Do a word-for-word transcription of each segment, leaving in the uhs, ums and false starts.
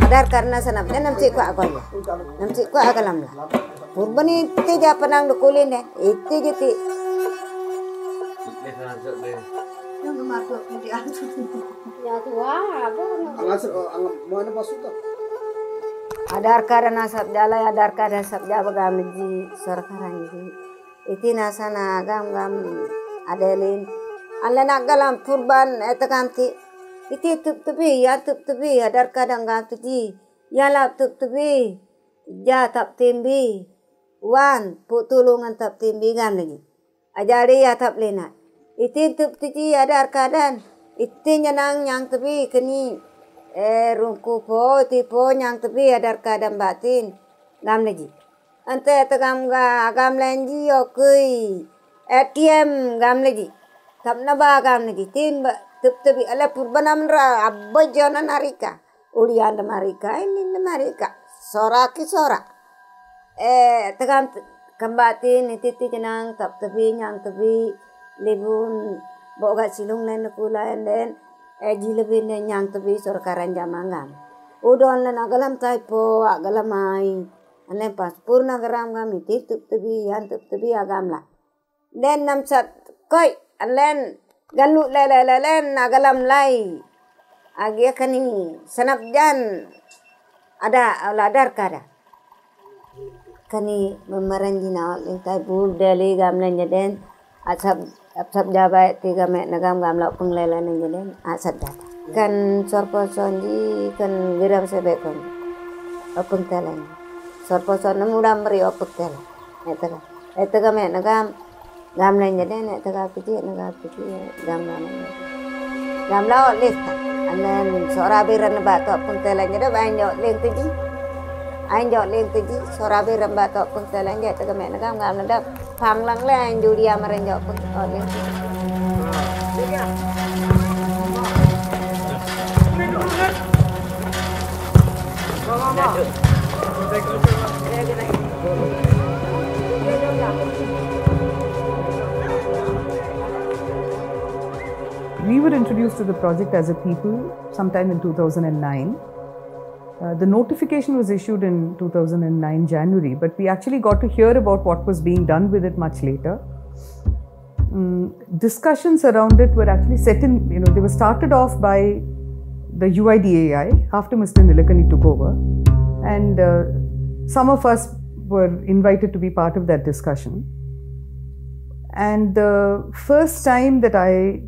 adar karena sanapnya nam cik kuat kau nam cik kuat kalam lah purban itu je panang dukulin deh itu je ti ya tua apa adar karena nasab jalai adar karena nasab jaba gamji sarkaran ji itu nasana gam gam adelin Allah nak galam purban etakam ti itu tup tupi ya tup tupi adar kadang gam tuji ya lap tup tupi ja tap timbi wan putulungan tap timbi gam lagi ajari ya tap lena itu tup tuji adar kadang itu nyanang yang tupi keni eh rungku po tipo yang tupi adar kadang batin gam lagi ante etakam ga gam lenji okui A T M gam lagi tap naba gam lagi tin tup tupi ala purbanam ra abba jana narika ulian marika ini marika sora ki sora eh tegam kambatin itu tinang tap tupi yang tupi libun boga silung len kula len eh jilebin yang tupi sorkaran jamangam udon len agalam taipo agalamai alen pas purna garam gam itu tup tupi yang tup tupi agam la den nam sat koi alen galu lele lele nagalam lai agia kani sanap jan ada ladar kada kani memeranjina lintai bul deli gam lan jaden asap asap jabai tiga mek nagam gam lau penglele nan jaden asap data kan sorpo sonji kan giram sebek kon openg telan sorpo son namudam beri openg telan etega etega mek nagam gam lain jadi nak tegak pijit nak pijit gam lain gam laut lista anen sora biran batok pun telan jadi bain jauh leng tuji ain jauh leng tuji sora biran batok pun telan jadi tegak mek gam gam nada pang lang lain judi amaran jauh pun leng We were introduced to the project as a people sometime in two thousand nine. Uh, the notification was issued in two thousand nine January, but we actually got to hear about what was being done with it much later. Um, discussions around it were actually set in, you know, they were started off by the U I D A I after Mister Nilakani took over, and uh, some of us were invited to be part of that discussion. And the first time that I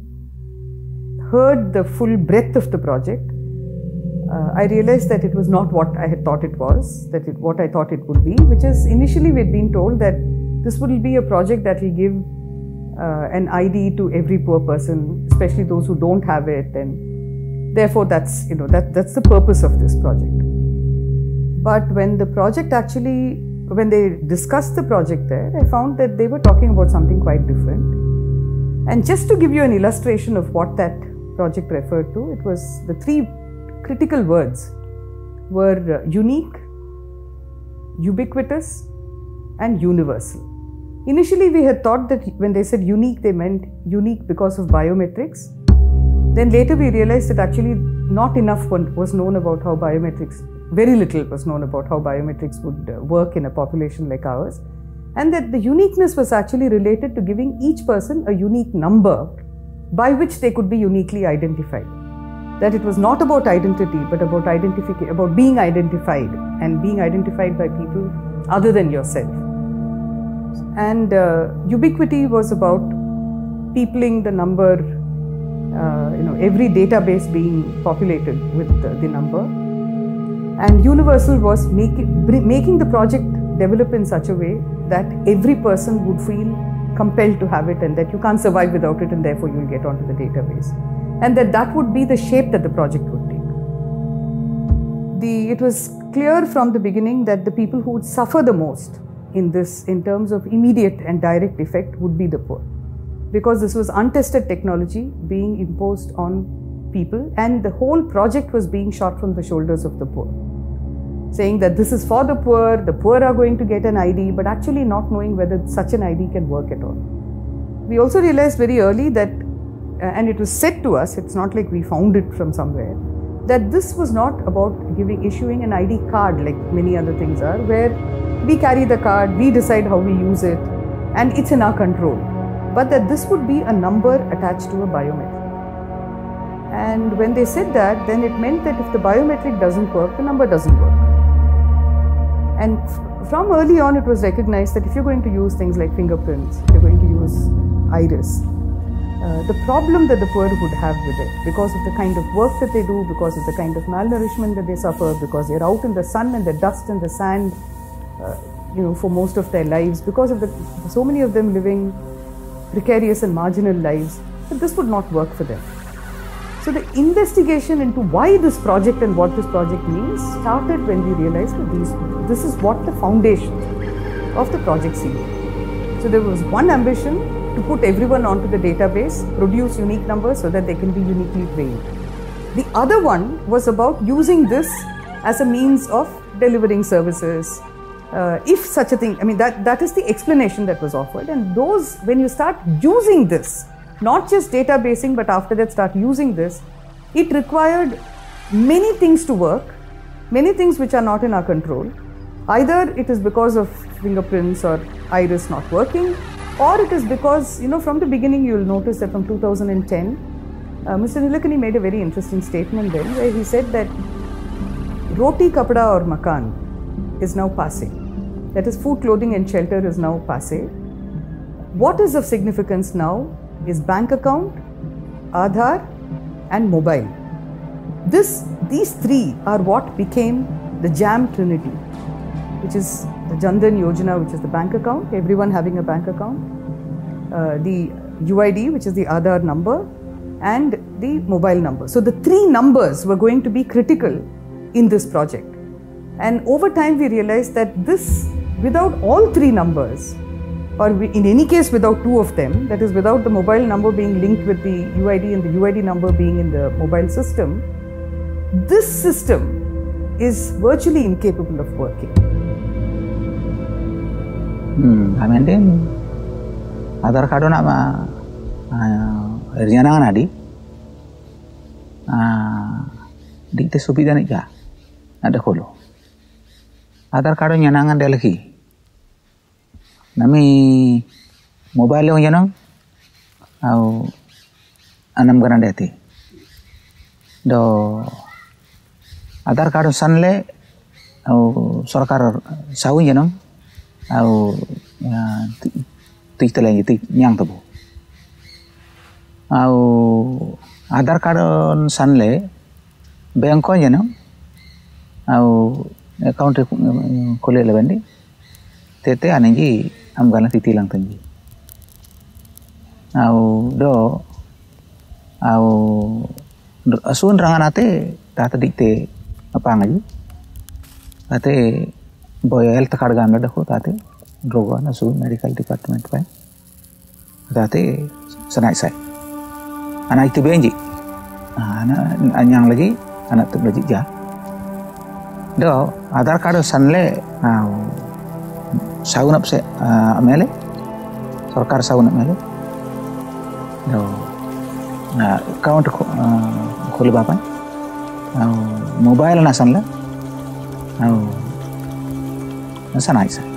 heard the full breadth of the project, uh, I realized that it was not what I had thought it was, that it, what I thought it would be, which is initially we had been told that this will be a project that will give uh, an I D to every poor person, especially those who don't have it, and therefore that's, you know, that, that's the purpose of this project. But when the project actually, when they discussed the project there, I found that they were talking about something quite different. And just to give you an illustration of what that project referred to, it was the three critical words were uh, unique, ubiquitous and universal. Initially we had thought that when they said unique, they meant unique because of biometrics. Then later we realized that actually not enough was known about how biometrics, very little was known about how biometrics would uh, work in a population like ours. And that the uniqueness was actually related to giving each person a unique number by which they could be uniquely identified. That it was not about identity, but about identification, about being identified and being identified by people other than yourself. And uh, ubiquity was about peopling the number, uh, you know, every database being populated with the, the number. And universal was make, making the project develop in such a way that every person would feel compelled to have it and that you can't survive without it and therefore you'll get onto the database. And that that would be the shape that the project would take. The, it was clear from the beginning that the people who would suffer the most in this, in terms of immediate and direct effect, would be the poor. Because this was untested technology being imposed on people, and the whole project was being shot from the shoulders of the poor. Saying that this is for the poor, the poor are going to get an I D, but actually not knowing whether such an I D can work at all. We also realized very early that, uh, and it was said to us, it's not like we found it from somewhere, that this was not about giving issuing an I D card like many other things are, where we carry the card, we decide how we use it, and it's in our control. But that this would be a number attached to a biometric. And when they said that, then it meant that if the biometric doesn't work, the number doesn't work. And from early on, it was recognized that if you're going to use things like fingerprints, if you're going to use iris, uh, the problem that the poor would have with it, because of the kind of work that they do, because of the kind of malnourishment that they suffer, because they're out in the sun and the dust and the sand, uh, you know, for most of their lives, because of the so many of them living precarious and marginal lives, that this would not work for them. So the investigation into why this project and what this project means started when we realized that these, this is what the foundation of the project seemed. So there was one ambition to put everyone onto the database, produce unique numbers so that they can be uniquely trained. The other one was about using this as a means of delivering services. Uh, if such a thing, I mean, that, that is the explanation that was offered. And those, when you start using this, not just databasing, but after that start using this, it required many things to work, many things which are not in our control. Either it is because of fingerprints or iris not working, or it is because, you know, from the beginning you will notice that from two thousand ten, uh, Mister Nilekani made a very interesting statement then, where he said that roti, kapda or makan is now passé. That is, food, clothing and shelter is now passé. What is of significance now is bank account, Aadhaar and mobile. This, these three are what became the JAM Trinity, which is the Jan Dhan Yojana, which is the bank account, everyone having a bank account, uh, the U I D, which is the Aadhaar number, and the mobile number. So the three numbers were going to be critical in this project. And over time we realized that this, without all three numbers, or in any case without two of them, that is without the mobile number being linked with the U I D and the U I D number being in the mobile system, this system is virtually incapable of working. Hmm, I mean, Aadhaar card nama Riana nadi, di te subida ni ja, ada kolo. Aadhaar card nyanangan delhi. Nami mobile yung yanang au anam ganan deti do Aadhaar card sanle au sarkar sawu yanang au ti teleng ti nyang tabu au Aadhaar card sanle bank ko yanang au account khole lebendi tete anengi am gana titilang tangi au do au asun ranganate tata dikte apa ngaji ate boy health card gana dakho tate droga na su medical department pa tate sanai sai ana itu benji ana anyang lagi anak tu lagi ja do Aadhaar card sanle au saun up se amele sarkar saun amele do na account kholi bapan au mobile na sanla au nasanai sa.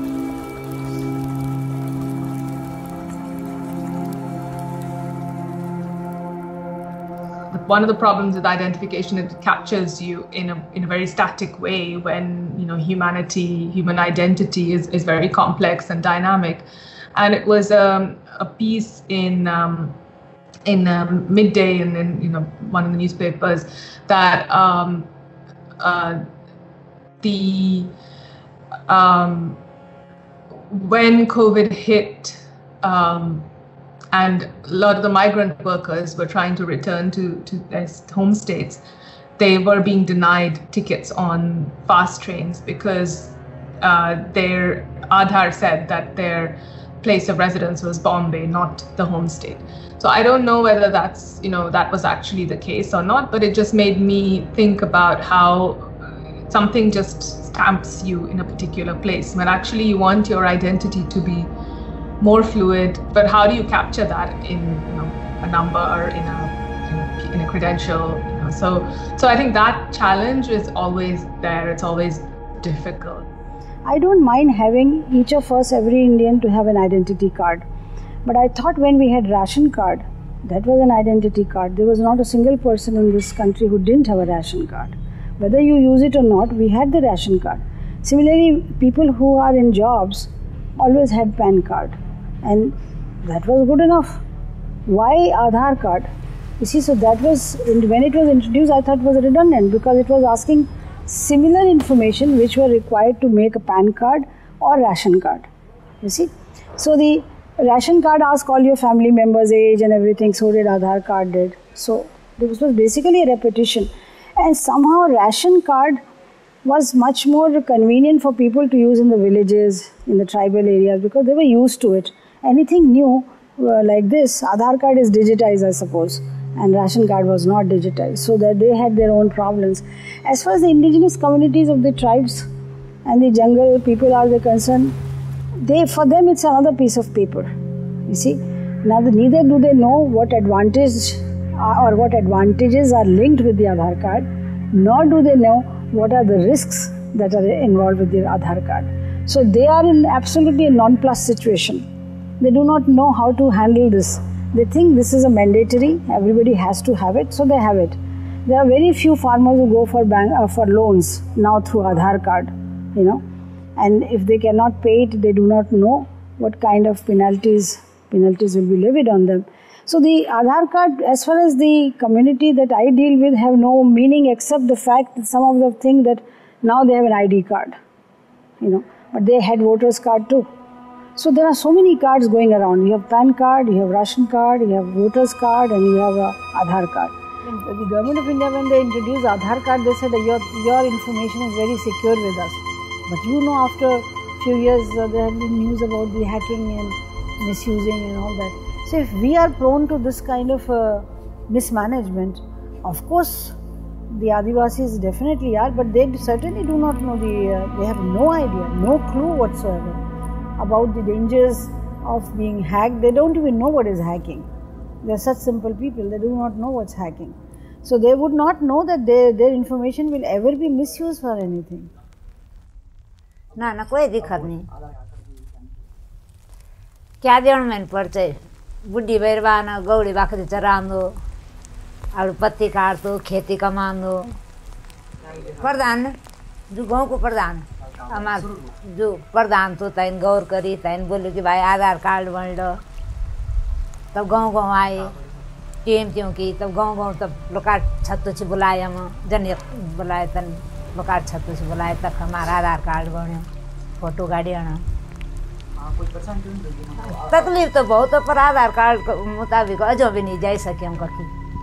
One of the problems with identification is it captures you in a in a very static way when, you know, humanity, human identity is, is very complex and dynamic. And it was um, a piece in um, in um, Midday and in, you know, one of the newspapers that um, uh, the um, when COVID hit. Um, And a lot of the migrant workers were trying to return to, to their home states. They were being denied tickets on fast trains because uh, their Aadhaar said that their place of residence was Bombay, not the home state. So I don't know whether that's, you know, that was actually the case or not, but it just made me think about how something just stamps you in a particular place when actually you want your identity to be more fluid, but how do you capture that in, you know, a number or in a, in a, in a credential, you know, know. So, so I think that challenge is always there. It's always difficult. I don't mind having each of us, every Indian, to have an identity card. But I thought when we had ration card, that was an identity card. There was not a single person in this country who didn't have a ration card. Whether you use it or not, we had the ration card. Similarly, people who are in jobs always had PAN card. And that was good enough. Why Aadhaar card? You see, so that was, when it was introduced, I thought it was redundant because it was asking similar information which were required to make a PAN card or ration card. You see? So the ration card asked all your family members' age and everything, so did Aadhaar card did. So this was basically a repetition. And somehow ration card was much more convenient for people to use in the villages, in the tribal areas, because they were used to it. Anything new uh, like this, Aadhaar card is digitized, I suppose, and ration card was not digitized, so that they had their own problems. As far as the indigenous communities of the tribes and the jungle people are concerned, they, for them it's another piece of paper, you see. Now, neither do they know what advantage uh, or what advantages are linked with the Aadhaar card, nor do they know what are the risks that are involved with the Aadhaar card. So they are in absolutely a non-plus situation. They do not know how to handle this. They think this is a mandatory, everybody has to have it, so they have it. There are very few farmers who go for bank uh, for loans now through Aadhaar card, you know. And if they cannot pay it, they do not know what kind of penalties penalties will be levied on them. So the Aadhaar card, as far as the community that I deal with, have no meaning except the fact that some of them think that now they have an I D card, you know, but they had voters card too. So there are so many cards going around. You have PAN card, you have ration card, you have voters card, and you have a Aadhaar card. And the government of India, when they introduced Aadhaar card, they said your your information is very secure with us. But you know, after a few years, uh, there have been news about the hacking and misusing and all that. So if we are prone to this kind of uh, mismanagement, of course, the Adivasis definitely are, but they certainly do not know the, uh, they have no idea, no clue whatsoever about the dangers of being hacked. They don't even know what is hacking. They are such simple people, they do not know what's hacking. So they would not know that their, their information will ever be misused for anything. ना ना कोई दिक्कत नहीं क्या देण में पर्चे बुढ़ी बैरवाना गौड़ी बाखरी चरांदो और पत्ती काटतो खेती कमांदो प्रधान जो गांव को प्रधान हमार जो प्रधान तो तैन गौर करी तैन बोले कि भाई आधार कार्ड बन लो तब गांव गांव आए टीम त्यों की तब गांव गांव तब लोकाट छत्तो से बुलाए हम जन बुलाए तन लोकाट छत्तो से बुलाए तक हमारा आधार कार्ड बनो फोटो गाड़ी आना तकलीफ तो बहुत है पर आधार कार्ड के मुताबिक अजो भी नहीं जा सके हम कहीं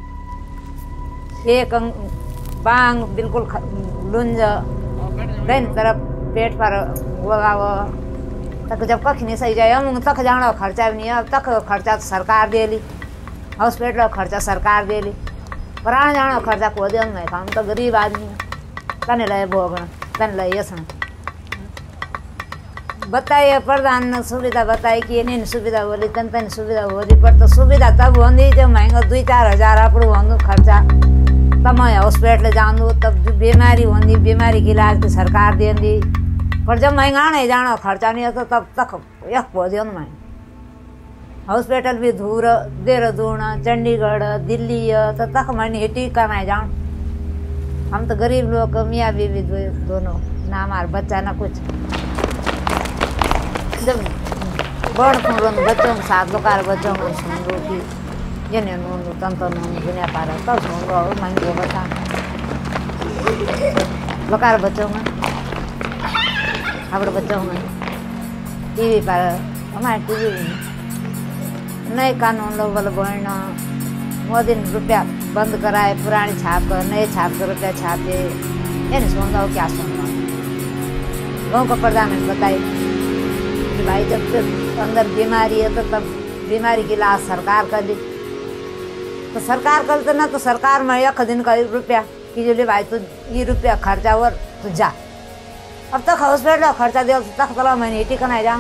एक बांग बिल्कुल लुंज दिन तरफ पेट पर लगाओ तक जब कहीं नहीं सही जाए हम तक जाना खर्चा भी नहीं है तक खर्चा तो सरकार दे ली हॉस्पिटल खर्चा सरकार दे ली प्राण जाना खर्चा को दे मैं काम तो गरीब आदमी तने लय भोगना तने लय यसण बताइए प्रधान ने सुविधा बताई कि नहीं सुविधा बोली तन तन सुविधा बोली पर तो सुविधा तब होंगी जब महंगा दुई चार हजार अपड़ो होंगे खर्चा तब मैं हॉस्पिटल जाऊँ तब बीमारी होंगी बीमारी की इलाज तो सरकार देंगी पर जब महंगा नहीं जाना खर्चा नहीं होता तब तक यह पौधे मैं हॉस्पिटल भी दूर देहरादून चंडीगढ़ दिल्ली तो तक मैंने हिटी करना जाऊँ हम तो गरीब लोग मियाँ बीवी दोनों ना हमारे बच्चा ना कुछ जब बड़ बच्चों के साथ लोकार बच्चों को सुन लो कि ये नहीं नून तन तो नून दुनिया पा रहा तब सुन लो महंगी बता लोकार बच्चों में हमारे बच्चों में टीवी पर हमारे टीवी में नए कानून लोग वाले बोलना मोदी ने रुपया बंद कराए पुरानी छाप कर नए छाप कर रुपया छापे ये नहीं सुन लो क्या सुन लो गाँव का प्रधान ने बताई कि भाई जब तक अंदर बीमारी है तो तब बीमारी की इलाज सरकार कर दी तो सरकार करते ना तो सरकार में एक दिन का रुपया कि जो भाई तू ये रुपया खर्चा और तू जा अब तक हॉस्पिटल खर्चा दे तक तला मैंने हिटी करना जाऊँ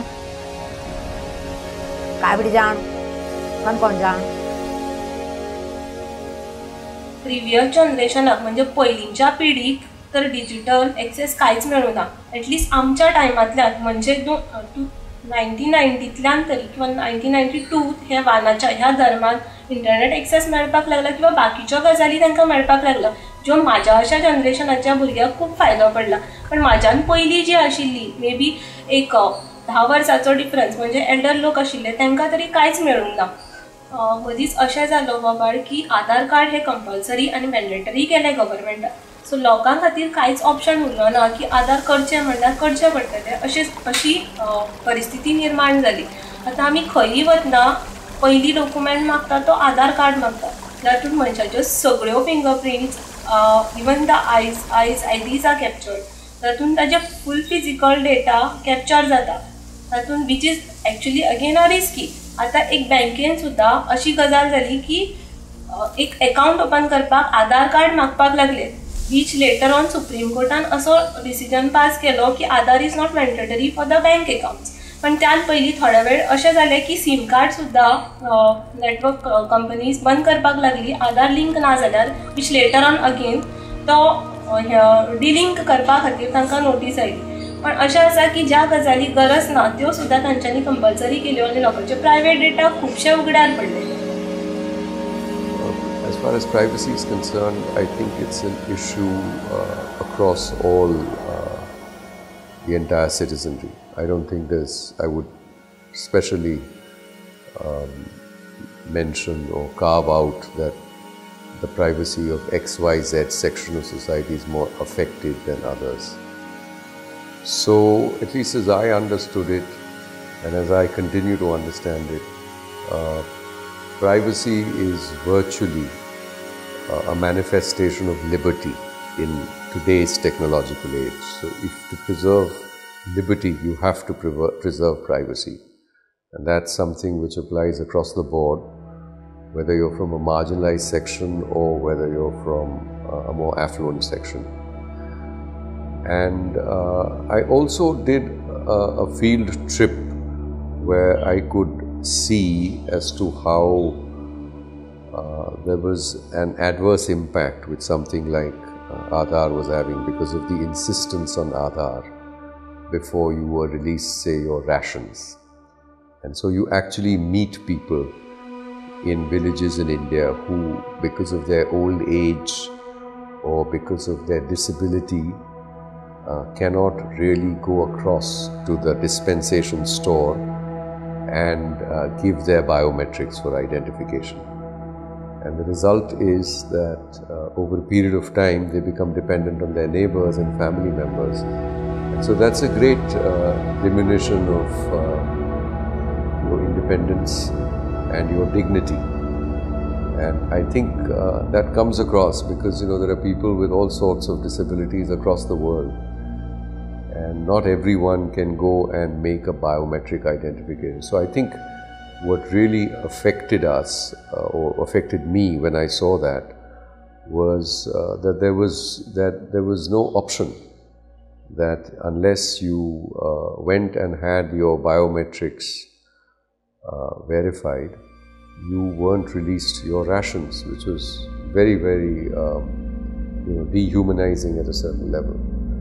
काबड़ी जान कौन कौन जान प्रिवियस जनरेशनाक म्हणजे पयलींच्या पिढीक तर डिजिटल एक्सेस कांयच मेळूना. एटलिस्ट आमच्या टायमांतल्यान म्हणजे टू नायन्टीन नायन्टींतल्यान तरी किंवा नायन्टीन नायन्टी टू हे वानाच्या ह्या दरम्यान इंटरनेट एक्सेस मेळपाक लागला किंवा बाकीच्यो गजाली तांकां मेळपाक लागला ज्यो म्हाज्या अशा जनरेशनाच्या भुरग्यांक खूब फायदो पडला. पण म्हाज्यान पयलीं जी आशिल्ली मे बी एक धा वर्साचो डिफरन्स म्हणजे एल्डर लोक आशिल्ले तांकां तरी कांयच मेळूंक ना. मदींच अशें जालो बाबा की आधार कार्ड हे कंपल्सरी आनी मॅन्डेटरी केलें गव्हर्मेंटान. सो लोकां खातीर कांयच ऑप्शन उरलो ना की आधार करचें म्हणल्यार करचें पडटलें अशें अशी परिस्थिती निर्माण जाली. आतां आमी खंयी वतना पयली डॉक्युमेंट मागता तो आधार कार्ड मागता. जातूंत मनशाच्यो सगळ्यो फिंगर प्रिंट्स इवन द आयज आयज आयडीज आर कॅप्चर्ड. तातूंत ताजे फूल फिजिकल डेटा कॅप्चर जाता. तातूंत which is actually again a risky. आतां एक बँकेन सुद्दां अशी गजाल जाली की एक अकावंट ओपन करपाक आधार कार्ड मागपाक लागले. वीच लेटर ऑन सुप्रीम कोर्टान असो डिसिजन पास केलो की Aadhaar is not mandatory for the bank accounts. पण त्यात पयलीं थोडे वेळ अशें जालें की सीम कार्ड सुद्दां नेटवर्क कंपनीज बंद करपाक लागली आधार लिंक ना जाल्यार वीच लेटर ऑन अगेन तो डिलिंक करपा खातीर तांकां नोटीस आयली. पण अशें आसा की ज्या गजाली गरज ना त्यो सुद्दां तांच्यांनी कंपल्सरी केल्यो आनी लोकांचे प्रायवेट डेटा खुबशे उगड्यार पडले. As far as privacy is concerned, I think it's an issue uh, across all uh, the entire citizenry. I don't think there's, I would specially um, mention or carve out that the privacy of X Y Z section of society is more affected than others. So, at least as I understood it, and as I continue to understand it, uh, privacy is virtually uh, a manifestation of liberty in today's technological age. So if to preserve liberty, you have to preserve privacy. And that's something which applies across the board, whether you're from a marginalized section or whether you're from uh, a more affluent section. And uh, I also did a, a field trip where I could see as to how uh, there was an adverse impact with something like uh, Aadhaar was having because of the insistence on Aadhaar before you were released, say, your rations. And so you actually meet people in villages in India who, because of their old age or because of their disability, uh, cannot really go across to the dispensation store and uh, give their biometrics for identification. And the result is that uh, over a period of time they become dependent on their neighbors and family members. And so that's a great uh, diminution of uh, your independence and your dignity. And I think uh, that comes across because, you know, there are people with all sorts of disabilities across the world. And not everyone can go and make a biometric identification. So I think what really affected us uh, or affected me when I saw that was uh, that there was that there was no option that unless you uh, went and had your biometrics uh, verified, you weren't released your rations, which was very very um, you know, dehumanizing at a certain level.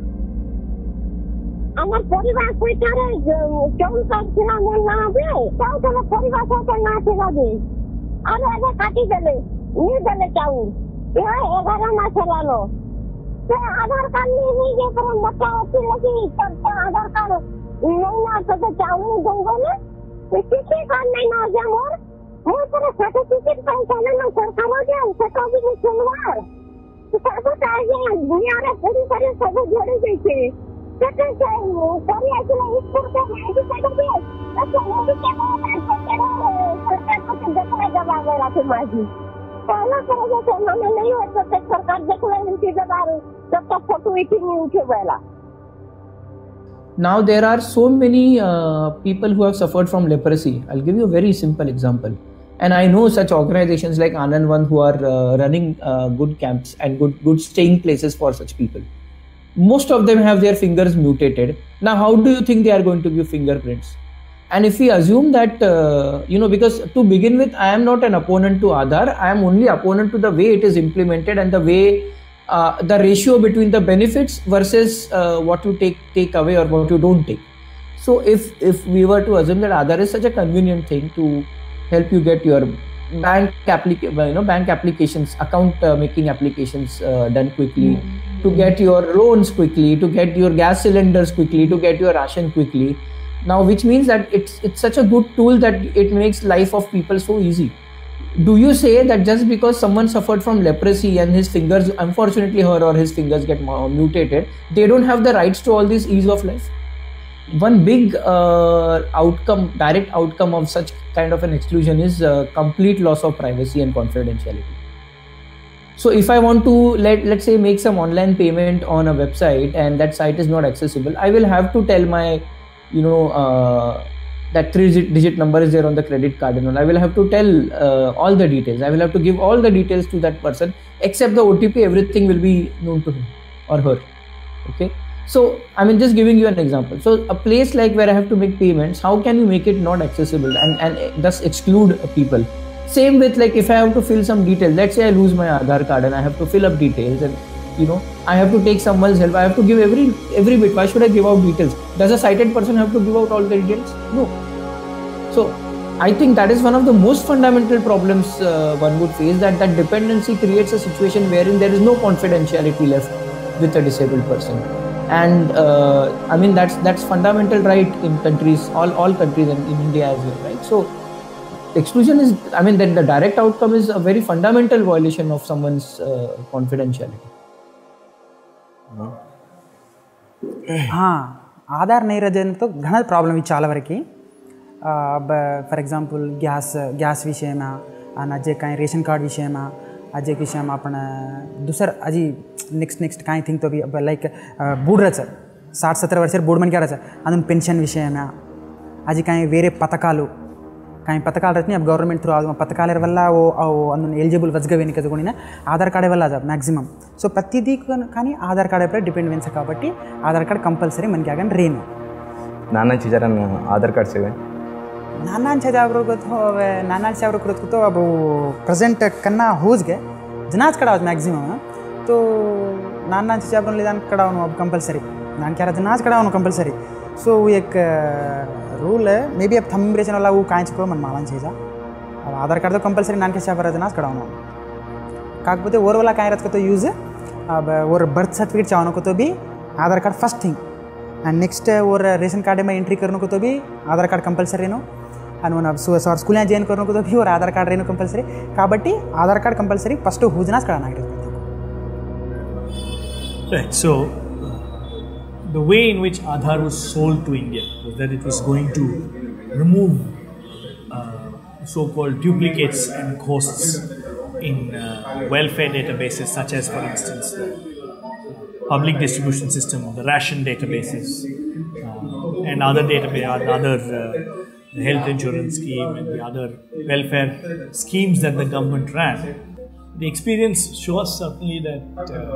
আমার পরিবার কইতারে কেউ কাটছিল না বে তাও তো পরিবার সাথে না ছিলাবি আর আগে কাটি দিলে নিয়ে দিলে চাউ এ এগারো মাস হলো তো আধার কার্ড নিয়ে গিয়ে করে মোটা হচ্ছে নাকি তো আধার কার্ড নেই না তো চাউ দঙ্গলে কিছু কার নাই না যে মোর মোর করে সার্টিফিকেট পাই কেন না সরকারও যে সেটা কি শুনবার সব কাজে দুনিয়ারে পরিবারে সব জড়ে গেছে. Now there are so many uh, people who have suffered from leprosy. I'll give you a very simple example. And I know such organizations like Anand One who are uh, running uh, good camps and good, good staying places for such people. Most of them have their fingers mutated. Now, how do you think they are going to give fingerprints? And if we assume that, uh, you know, because to begin with, I am not an opponent to Aadhaar, I am only opponent to the way it is implemented and the way, uh, the ratio between the benefits versus uh, what you take take away or what you don't take. So if, if we were to assume that Aadhaar is such a convenient thing to help you get your bank applica- you know, bank applications, account uh, making applications uh, done quickly, mm-hmm. to get your loans quickly, to get your gas cylinders quickly, to get your ration quickly. Now, which means that it's it's such a good tool that it makes life of people so easy. Do you say that just because someone suffered from leprosy and his fingers, unfortunately her or his fingers get mutated, they don't have the rights to all this ease of life? One big uh, outcome, direct outcome of such kind of an exclusion is uh, complete loss of privacy and confidentiality. So if I want to, let, let's say, make some online payment on a website and that site is not accessible, I will have to tell my, you know, uh, that three digit number is there on the credit card and all. I will have to tell uh, all the details. I will have to give all the details to that person except the O T P. Everything will be known to him or her. Okay. So, I mean, just giving you an example. So, a place like where I have to make payments, how can you make it not accessible and, and thus exclude people? Same with, like, if I have to fill some details, let's say I lose my Aadhaar card and I have to fill up details and, you know, I have to take someone's help. I have to give every every bit. Why should I give out details? Does a sighted person have to give out all the details? No. So, I think that is one of the most fundamental problems uh, one would face, that that dependency creates a situation wherein there is no confidentiality left with a disabled person. And uh, I mean, that's that's fundamental right in countries, all, all countries, and in India as well, right? So, exclusion is, I mean, then the direct outcome is a very fundamental violation of someone's uh, confidentiality. हाँ, आधार नहीं रहे तो घना problem चाला वरकी. अब for example gas gas विषय में आणि जे काही रेशन कार्ड विषय में अजे विषय में आपण दुसर अजी नेक्स्ट नेक्स्ट काही थिंग तो भी लाइक बूड रच साठ सत्तर वर्ष बूड मन क्या रच अदन पेंशन विषय में अजी काही वेरे पथकालु काही पथकाल रचनी अब गवर्नमेंट थ्रू आ पथकाल वल्ल वो अंदर एलिजिबल वजगा वेनिक तगोनिना आधार कार्ड वल्ल अज मैक्सिमम सो प्रतिदी కానీ ఆధార్ కార్డ్ పై డిపెండెన్స్ కాబట్టి ఆధార్ కార్డ్ కంపల్సరీ మనకి ಆಗನ್ ರೇನು नाना चीजर आधार कार्ड से नाना छावर को तो नाना छावर को तो अब प्रेजेंट कन्ना होज गे जनाज कड़ा मैक्सिमम तो नाना छावर लेदान कड़ा अब कंपलसरी नान क्या जनाज कड़ा कंपलसरी सो एक रूल है मे बी अब थंबरेशन वाला वो कांच को मन मालन चीज़ा अब आधार कार्ड तो कंपलसरी नान के छावर जनाज कड़ा काकपोते ओर वाला काय रच को तो यूज अब और बर्थ सर्टिफिकेट चाहने को तो भी Aadhaar card first thing and next और रेशन कार्ड में एंट्री करने को तो भी Aadhaar card compulsory no and one of so so school and join करने को तो भी और आधार कार्ड रेनो कंपलसरी काबट्टी आधार कार्ड कंपलसरी फर्स्ट हुजनास कड़ा नागिर right. So the way in which Aadhaar was sold to India was that it was going to remove uh, so-called duplicates and costs in uh, welfare databases such as, for instance, the public distribution system, the ration databases, uh, and other database, other uh, the health insurance scheme and the other welfare schemes that the government ran. The experience shows certainly that uh,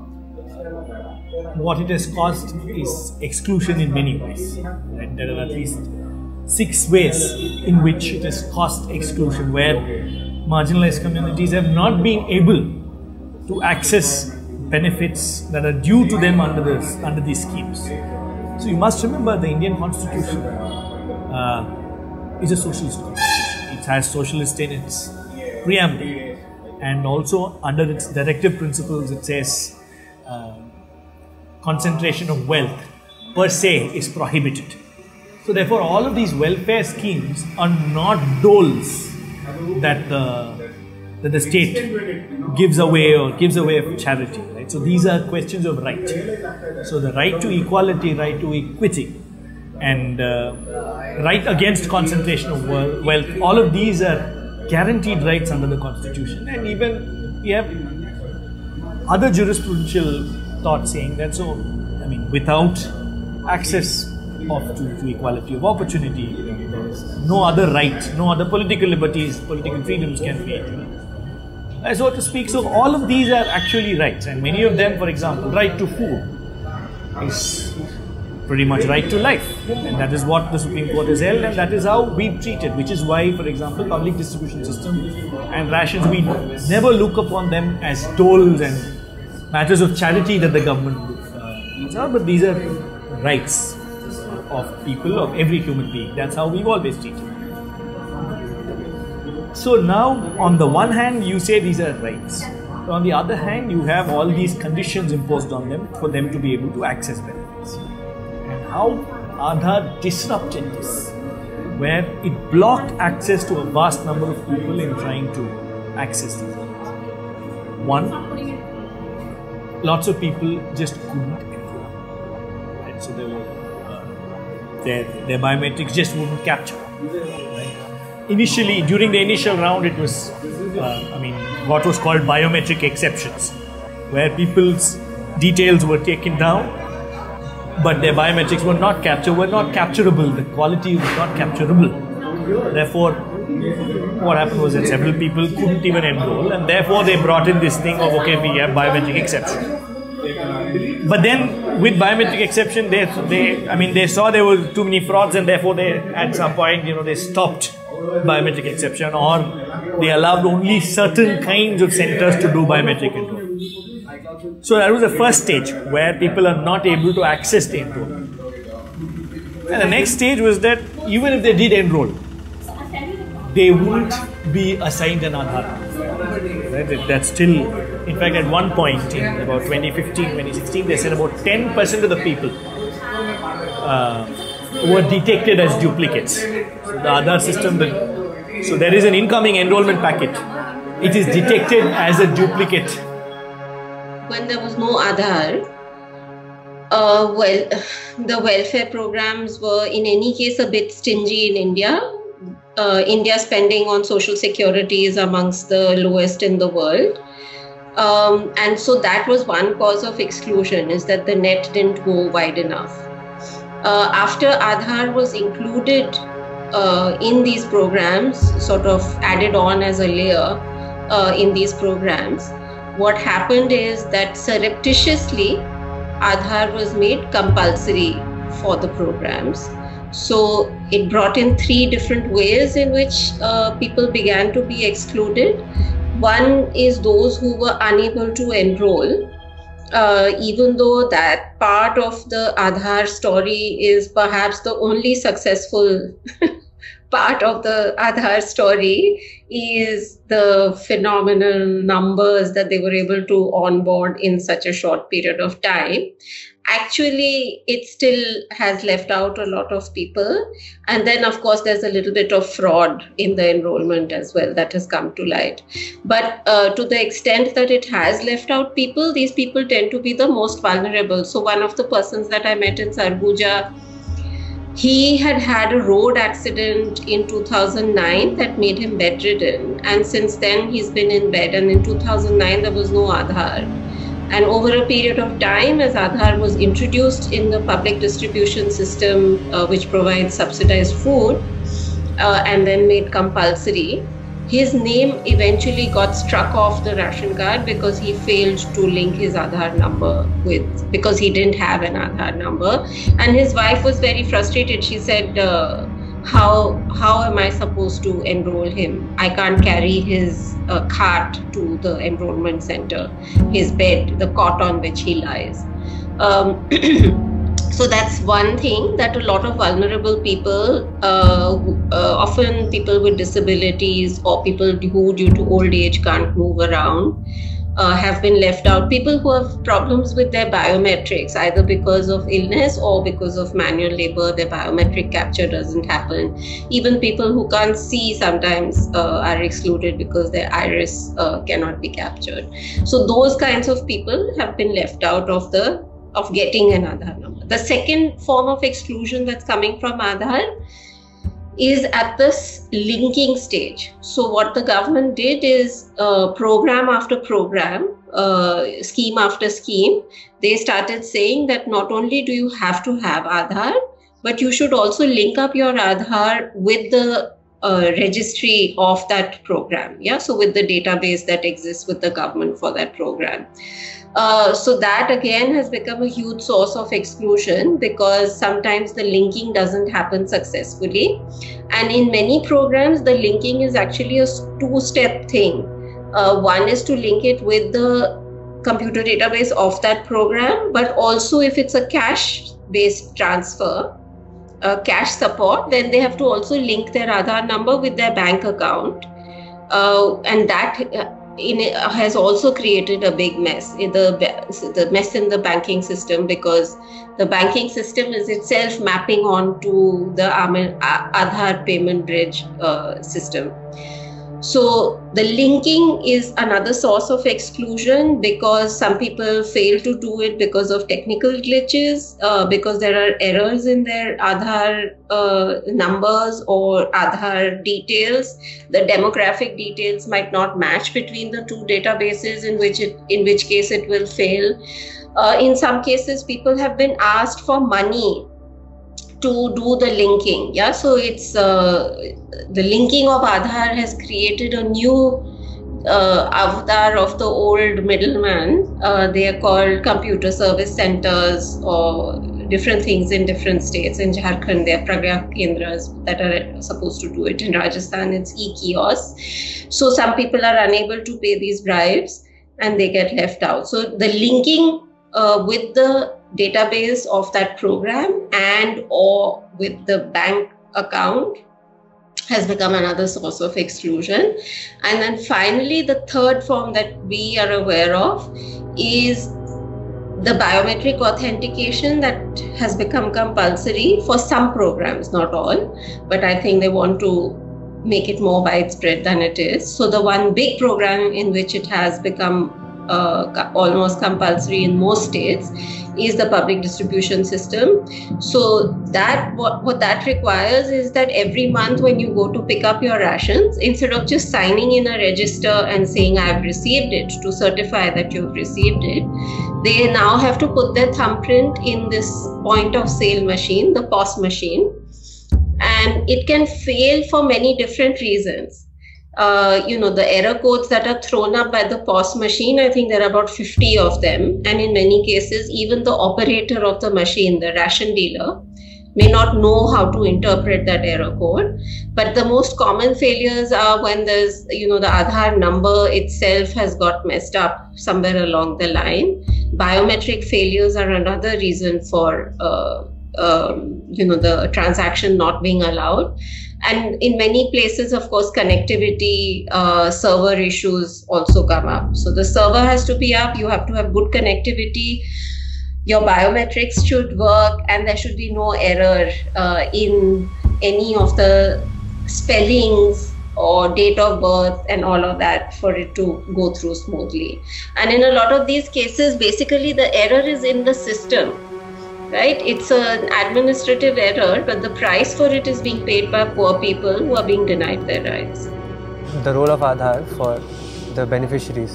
what it has caused is exclusion in many ways. And there are at least six ways in which it has caused exclusion, where marginalized communities have not been able to access benefits that are due to them under this, under these schemes. So you must remember the Indian Constitution uh, is a socialist constitution. It has socialist in its preamble, and also under its directive principles it says uh, concentration of wealth per se is prohibited. So therefore all of these welfare schemes are not doles that the that the state gives away or gives away of charity, right? So these are questions of right. So the right to equality, right to equity, and uh, right against concentration of wealth, all of these are guaranteed rights under the Constitution. And even we have other jurisprudential thought saying that, so, I mean, without access of to, to equality of opportunity, there is no other right, no other political liberties, political freedoms can be, you know, so to speak. So all of these are actually rights, and many of them, for example, right to food is pretty much right to life. And that is what the Supreme Court has held, and that is how we treat it, which is why, for example, public distribution system and rations, we never look upon them as tols and matters of charity that the government uh, needs out, but these are rights of people, of every human being. That's how we've always treated it. So now, on the one hand, you say these are rights. On the other hand, you have all these conditions imposed on them for them to be able to access benefits. And how Aadhaar disrupted this, where it blocked access to a vast number of people in trying to access these benefits. One, lots of people just couldn't enroll. Right? So they were, uh, their, their biometrics just wouldn't capture. Right? Initially, during the initial round, it was, uh, I mean, what was called biometric exceptions, where people's details were taken down, but their biometrics were not captured, were not capturable, the quality was not capturable. Therefore, what happened was that several people couldn't even enroll, and therefore they brought in this thing of, okay, we have biometric exception. But then, with biometric exception, they, they, I mean, they saw there were too many frauds, and therefore they, at some point, you know, they stopped biometric exception, or they allowed only certain kinds of centers to do biometric enrollment. So that was the first stage where people are not able to access the enrollment. And the next stage was that even if they did enroll, they wouldn't be assigned an Aadhaar number. Right? That's still, in fact, at one point in about twenty fifteen, twenty sixteen, they said about ten percent of the people uh, were detected as duplicates. So the Aadhaar system, the, so there is an incoming enrollment packet. It is detected as a duplicate. When there was no Aadhaar, uh, well, the welfare programs were in any case a bit stingy in India. Uh, India spending on social security is amongst the lowest in the world. Um, and so that was one cause of exclusion, is that the net didn't go wide enough. Uh, after Aadhaar was included uh, in these programs, sort of added on as a layer uh, in these programs, what happened is that surreptitiously Aadhaar was made compulsory for the programs. So it brought in three different ways in which uh, people began to be excluded. One is those who were unable to enroll, uh, even though that part of the Aadhaar story is perhaps the only successful part of the Aadhaar story, is the phenomenal numbers that they were able to onboard in such a short period of time. Actually, it still has left out a lot of people. And then, of course, there's a little bit of fraud in the enrollment as well that has come to light. But uh, to the extent that it has left out people, these people tend to be the most vulnerable. So one of the persons that I met in Sarguja, he had had a road accident in two thousand nine that made him bedridden. And since then, he's been in bed. And in two thousand nine, there was no Aadhaar. And over a period of time, as Aadhaar was introduced in the public distribution system, uh, which provides subsidized food, uh, and then made compulsory, his name eventually got struck off the ration card because he failed to link his Aadhaar number with, because he didn't have an Aadhaar number. And his wife was very frustrated. She said, uh, how, how am I supposed to enroll him? I can't carry his uh, cart to the enrollment center, his bed, the cot on which he lies. Um, so that's one thing, that a lot of vulnerable people, uh, uh, often people with disabilities or people who due to old age can't move around, uh, have been left out. People who have problems with their biometrics, either because of illness or because of manual labor, their biometric capture doesn't happen. Even people who can't see sometimes uh, are excluded because their iris uh, cannot be captured. So those kinds of people have been left out of the of getting an Aadhaar number. The second form of exclusion that's coming from Aadhaar is at this linking stage. So what the government did is uh, program after program, uh, scheme after scheme, they started saying that not only do you have to have Aadhaar, but you should also link up your Aadhaar with the uh, registry of that program. Yeah, so with the database that exists with the government for that program. Uh, so that again has become a huge source of exclusion because sometimes the linking doesn't happen successfully. And in many programs, the linking is actually a two-step thing. Uh, one is to link it with the computer database of that program, but also if it's a cash-based transfer, uh, cash support, then they have to also link their Aadhaar number with their bank account. Uh, and that uh, in it has also created a big mess, the, the mess in the banking system, because the banking system is itself mapping onto the Aadhaar payment bridge uh, system. So the linking is another source of exclusion because some people fail to do it because of technical glitches, uh, because there are errors in their Aadhaar uh, numbers or Aadhaar details. The demographic details might not match between the two databases, in which it, in which case it will fail. Uh, in some cases, people have been asked for money to do the linking. Yeah, so it's uh, the linking of Aadhaar has created a new uh, avatar of the old middleman. Uh, they are called computer service centers or different things in different states. In Jharkhand, there are Pragya Kendras that are supposed to do it. In Rajasthan, it's e-kiosks. So some people are unable to pay these bribes and they get left out. So the linking uh, with the database of that program and or with the bank account has become another source of exclusion. And then finally, the third form that we are aware of is the biometric authentication that has become compulsory for some programs, not all, but I think they want to make it more widespread than it is. So the one big program in which it has become uh, almost compulsory in most states is the public distribution system. So that what, what that requires is that every month when you go to pick up your rations, instead of just signing in a register and saying I've received it to certify that you've received it, they now have to put their thumbprint in this point of sale machine, the P O S machine, and it can fail for many different reasons. Uh, you know, the error codes that are thrown up by the P O S machine, I think there are about fifty of them. And in many cases, even the operator of the machine, the ration dealer, may not know how to interpret that error code. But the most common failures are when there's, you know, the Aadhaar number itself has got messed up somewhere along the line. Biometric failures are another reason for, uh, um, you know, the transaction not being allowed. And in many places, of course, connectivity, uh, server issues also come up. So the server has to be up, you have to have good connectivity, your biometrics should work, and there should be no error uh, in any of the spellings or date of birth and all of that for it to go through smoothly. And in a lot of these cases, basically the error is in the system. Right? It's an administrative error, but the price for it is being paid by poor people who are being denied their rights. The role of Aadhaar for the beneficiaries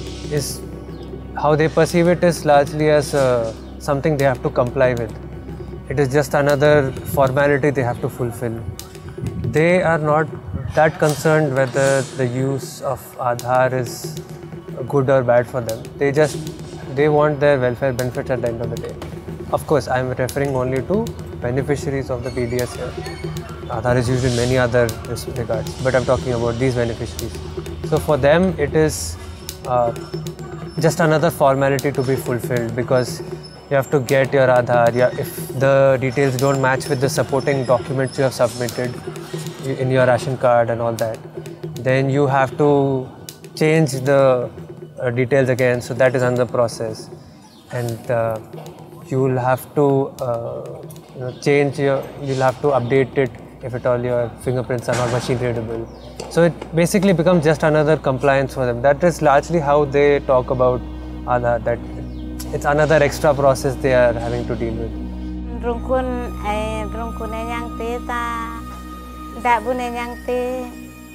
is how they perceive it is largely as uh, something they have to comply with. It is just another formality they have to fulfill. They are not that concerned whether the use of Aadhaar is good or bad for them. They just, they want their welfare benefits at the end of the day. Of course, I am referring only to beneficiaries of the P D S here. Aadhaar is used in many other regards, but I am talking about these beneficiaries. So for them, it is uh, just another formality to be fulfilled, because you have to get your Aadhaar. Yeah, if the details don't match with the supporting documents you have submitted in your ration card and all that, then you have to change the uh, details again. So that is another process, and uh, you will have to uh, you know, change your, you'll have to update it if at all your fingerprints are not machine readable. So it basically becomes just another compliance for them. That is largely how they talk about Aadhaar, that it's another extra process they are having to deal with. Rungkun ay rungkun yang te ta dabun yang te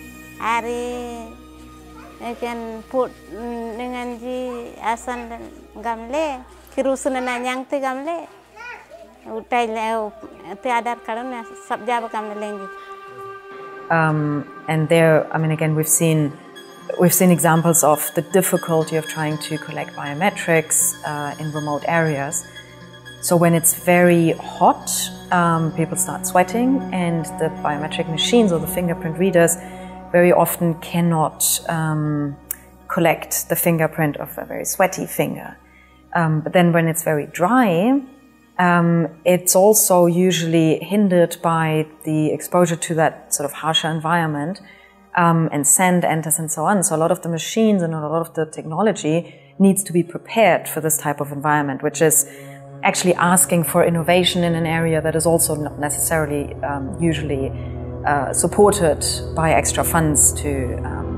ari akan put dengan ji asan gamle kirusun yang te gamle utai le te Aadhaar card na sabja gamle lengi. Um, and there, I mean, again, we've seen we've seen examples of the difficulty of trying to collect biometrics uh, in remote areas. So when it's very hot, um, people start sweating, and the biometric machines or the fingerprint readers very often cannot um, collect the fingerprint of a very sweaty finger. Um, but then when it's very dry, um, it's also usually hindered by the exposure to that sort of harsher environment, um, and sand enters and so on. So a lot of the machines and a lot of the technology needs to be prepared for this type of environment, which is actually asking for innovation in an area that is also not necessarily um, usually uh, supported by extra funds to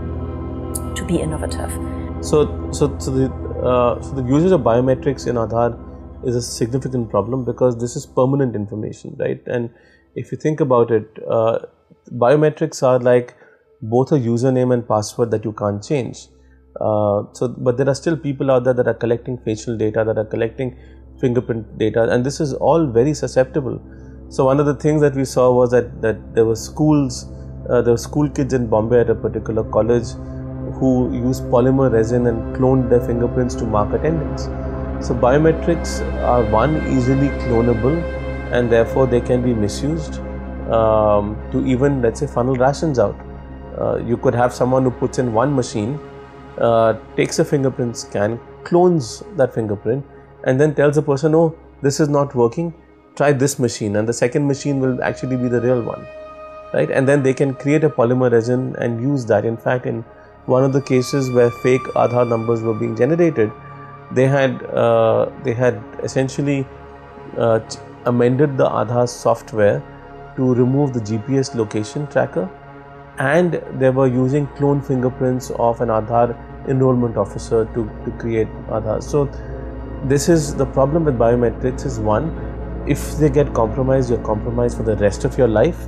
um, to be innovative. So, so, so the uh, so the usage of biometrics in Aadhaar is a significant problem because this is permanent information, right? And if you think about it, uh, biometrics are like both a username and password that you can't change. Uh, so, but there are still people out there that are collecting facial data, that are collecting fingerprint data, and this is all very susceptible. So one of the things that we saw was that, that there were schools, uh, there were school kids in Bombay at a particular college who used polymer resin and cloned their fingerprints to mark attendance. So biometrics are one, easily clonable, and therefore they can be misused um, to even, let's say, funnel rations out. Uh, you could have someone who puts in one machine, uh, takes a fingerprint scan, clones that fingerprint, and then tells the person, oh, this is not working, try this machine, and the second machine will actually be the real one, right? And then they can create a polymer resin and use that. In fact, in one of the cases where fake Aadhaar numbers were being generated, they had uh, they had essentially uh, amended the Aadhaar software to remove the G P S location tracker, and they were using clone fingerprints of an Aadhaar enrollment officer to, to create Aadhaar. So this is the problem with biometrics is one, if they get compromised, you're compromised for the rest of your life,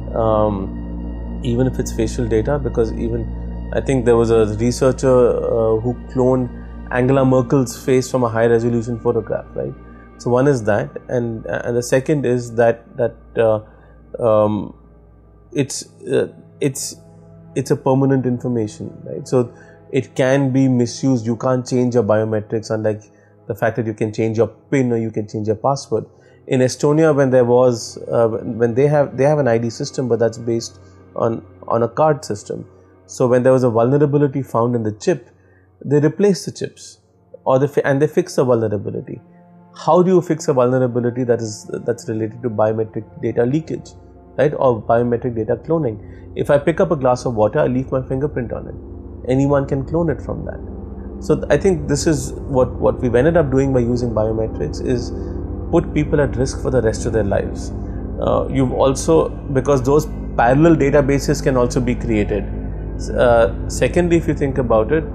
um, even if it's facial data, because even I think there was a researcher uh, who cloned Angela Merkel's face from a high resolution photograph, right? So one is that, and and the second is that that uh, um, it's uh, it's it's a permanent information, right? So it can be misused. You can't change your biometrics, unlike the fact that you can change your PIN or you can change your password. In Estonia, when there was uh, when they have they have an I D system, but that's based on on a card system. So when there was a vulnerability found in the chip, they replaced the chips, or they and they fixed the vulnerability. How do you fix a vulnerability that is that's related to biometric data leakage, right, or biometric data cloning? If I pick up a glass of water, I leave my fingerprint on it. Anyone can clone it from that. So I think this is what what we've ended up doing by using biometrics is put people at risk for the rest of their lives. Uh, you've also, because those parallel databases can also be created. Uh, secondly, if you think about it,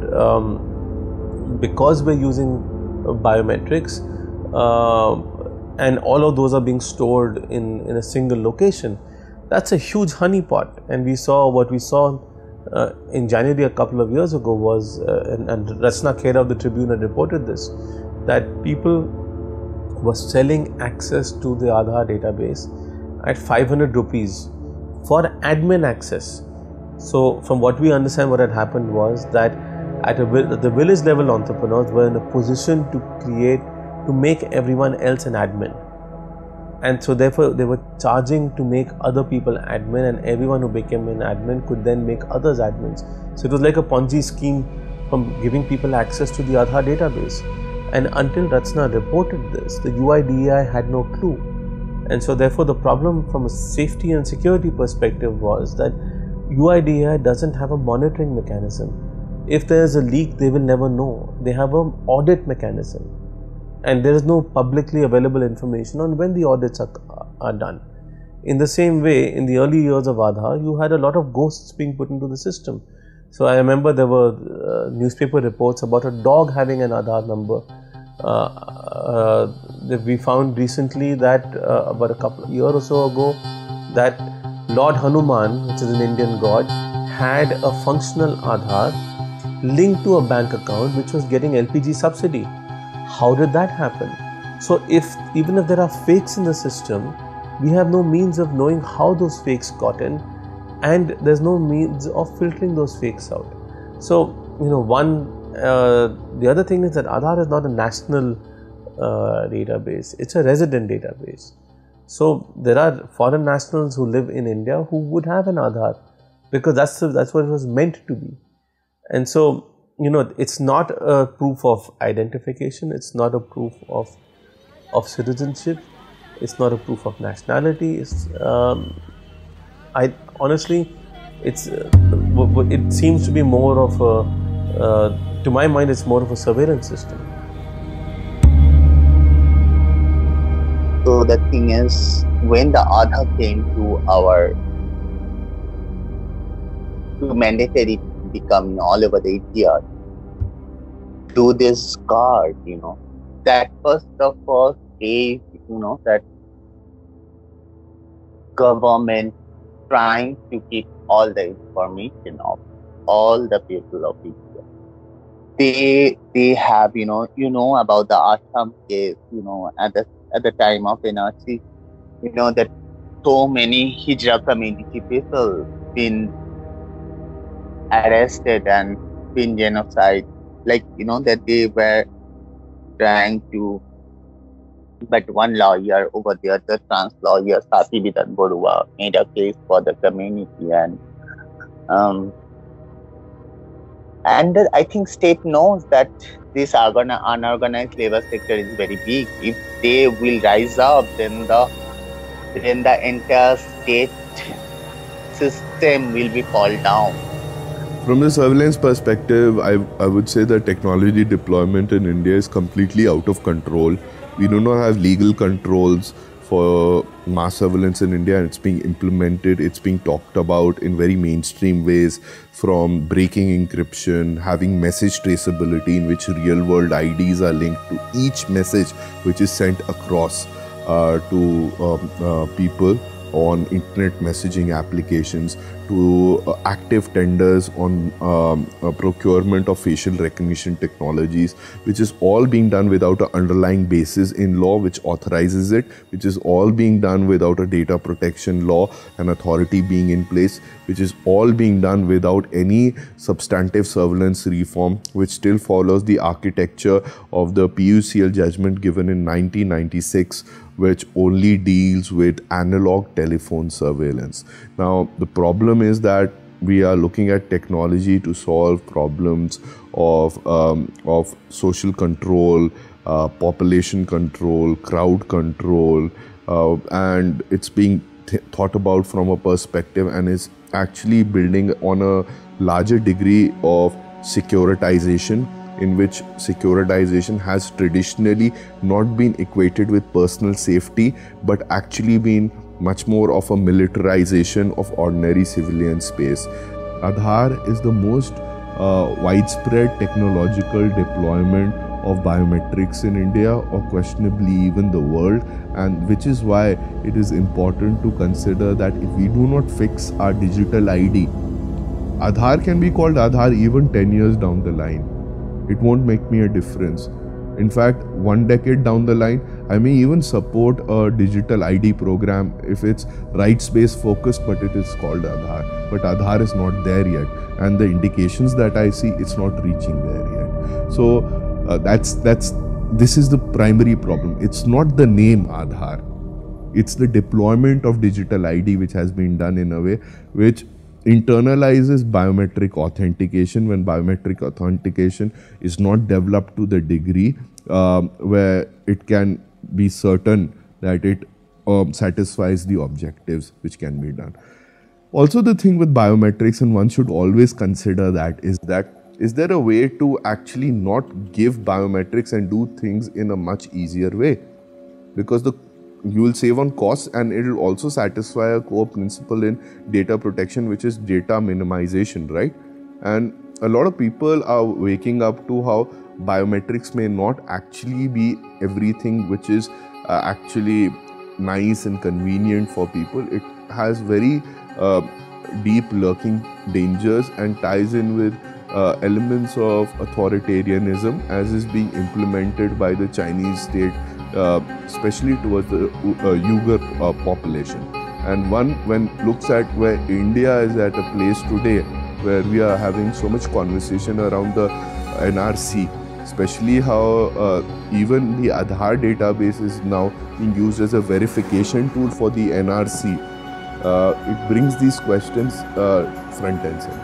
um, because we're using biometrics uh, and all of those are being stored in, in a single location, that's a huge honeypot. And we saw what we saw uh, in January a couple of years ago was, uh, and, and Rachna Khera of the Tribune had reported this, that people were selling access to the Aadhaar database at five hundred rupees for admin access. So from what we understand, what had happened was that at a, the village level entrepreneurs were in a position to create, to make everyone else an admin. And so therefore they were charging to make other people admin, and everyone who became an admin could then make others admins. So it was like a Ponzi scheme from giving people access to the Aadhaar database. And until Rachna reported this, the U I D A I had no clue. And so therefore the problem from a safety and security perspective was that U I D A I doesn't have a monitoring mechanism. If there is a leak, they will never know. They have an audit mechanism, and there is no publicly available information on when the audits are, are done. In the same way, in the early years of Aadhaar, you had a lot of ghosts being put into the system. So I remember there were uh, newspaper reports about a dog having an Aadhaar number. Uh, uh, we found recently that uh, about a couple of years or so ago that Lord Hanuman, which is an Indian god, had a functional Aadhaar linked to a bank account which was getting L P G subsidy. How did that happen? So if even if there are fakes in the system, we have no means of knowing how those fakes got in, and there's no means of filtering those fakes out. So, you know, one, uh, the other thing is that Aadhaar is not a national uh, database, it's a resident database. So, there are foreign nationals who live in India who would have an Aadhaar, because that's, that's what it was meant to be. And so, you know, it's not a proof of identification, it's not a proof of, of citizenship, it's not a proof of nationality. It's, um, I honestly, it's, uh, it seems to be more of a, uh, to my mind, it's more of a surveillance system. So the thing is, when the Aadhaar came to our, to mandatory becoming all over the India, do this card, you know, that first of all gave, you know, that government trying to keep all the information of all the people of India. They they have, you know, you know about the Assam case, you know, at the at the time of N R C, you know, that so many Hijra community people been arrested and been genocide, like, you know, that they were trying to, but one lawyer over there, the trans lawyer Sati Bidan Borua, made a case for the community, and um, and I think state knows that this unorganized labor sector is very big. If they will rise up, then the then the entire state system will be fall down. From the surveillance perspective, I, I would say that technology deployment in India is completely out of control. We do not have legal controls for mass surveillance in India, and it's being implemented, it's being talked about in very mainstream ways, from breaking encryption, having message traceability in which real world I Ds are linked to each message which is sent across uh, to um, uh, people on internet messaging applications, to uh, active tenders on um, uh, procurement of facial recognition technologies, which is all being done without an underlying basis in law which authorizes it, which is all being done without a data protection law and authority being in place, which is all being done without any substantive surveillance reform, which still follows the architecture of the P U C L judgment given in nineteen ninety-six, which only deals with analog telephone surveillance. Now, the problem is that we are looking at technology to solve problems of, um, of social control, uh, population control, crowd control, uh, and it's being th thought about from a perspective and is actually building on a larger degree of securitization, in which securitization has traditionally not been equated with personal safety, but actually been much more of a militarization of ordinary civilian space. Aadhaar is the most uh, widespread technological deployment of biometrics in India, or questionably even the world, and which is why it is important to consider that if we do not fix our digital I D, Aadhaar can be called Aadhaar even ten years down the line. It won't make me a difference. In fact, one decade down the line, I may even support a digital I D program if it's rights-based focused, but it is called Aadhaar. But Aadhaar is not there yet, and the indications that I see, it's not reaching there yet. So uh, that's that's this is the primary problem. It's not the name Aadhaar. It's the deployment of digital I D which has been done in a way which internalizes biometric authentication, when biometric authentication is not developed to the degree um, where it can be certain that it um, satisfies the objectives which can be done. Also, the thing with biometrics, and one should always consider that, is that is there a way to actually not give biometrics and do things in a much easier way? Because the you will save on costs, and it will also satisfy a core principle in data protection, which is data minimization, right? And a lot of people are waking up to how biometrics may not actually be everything which is uh, actually nice and convenient for people. It has very uh, deep lurking dangers and ties in with uh, elements of authoritarianism as is being implemented by the Chinese state, Uh, especially towards the uh, Uyghur uh, population. And one, when looks at where India is at a place today, where we are having so much conversation around the N R C, especially how uh, even the Aadhaar database is now being used as a verification tool for the N R C. Uh, it brings these questions uh, front and center.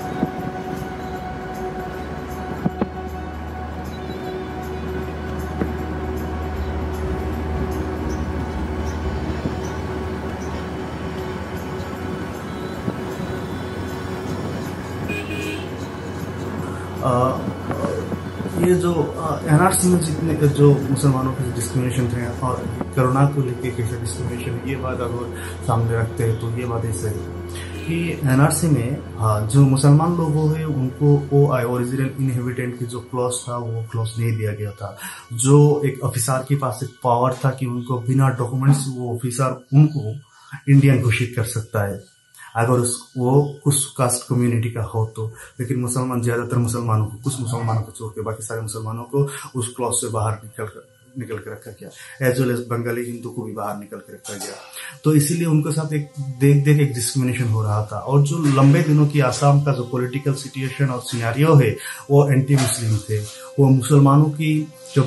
ये जो N R C में जितने जो मुसलमानों के discrimination थे और corona को लेके कैसे डिस्क्रिमिनेशन, ये बात अगर सामने रखते हैं तो ये बात ऐसे है कि एन आर सी में हाँ जो मुसलमान लोग हैं उनको ओ आई ओरिजिनल इनहेबिटेंट की जो क्लॉज था वो क्लॉज नहीं दिया गया था। जो एक ऑफिसर के पास एक पावर था कि उनको बिना डॉक्यूमेंट्स वो ऑफिसर उनको इंडियन घोषित कर सकता है अगर उस वो कुछ कास्ट कम्युनिटी का हो तो। लेकिन मुसलमान ज्यादातर मुसलमानों को, कुछ मुसलमानों को छोड़ के बाकी सारे मुसलमानों को उस क्लॉज से बाहर निकल कर निकल के रखा गया। As well as Bengali Hindu को भी बाहर निकल के रखा गया। तो इसीलिए उनके साथ एक देख देख एक डिस्क्रिमिनेशन हो रहा था। और जो लंबे दिनों की आसाम का जो पॉलिटिकल सिचुएशन और सिनेरियो है वो एंटी मुस्लिम थे। वो मुसलमानों की जो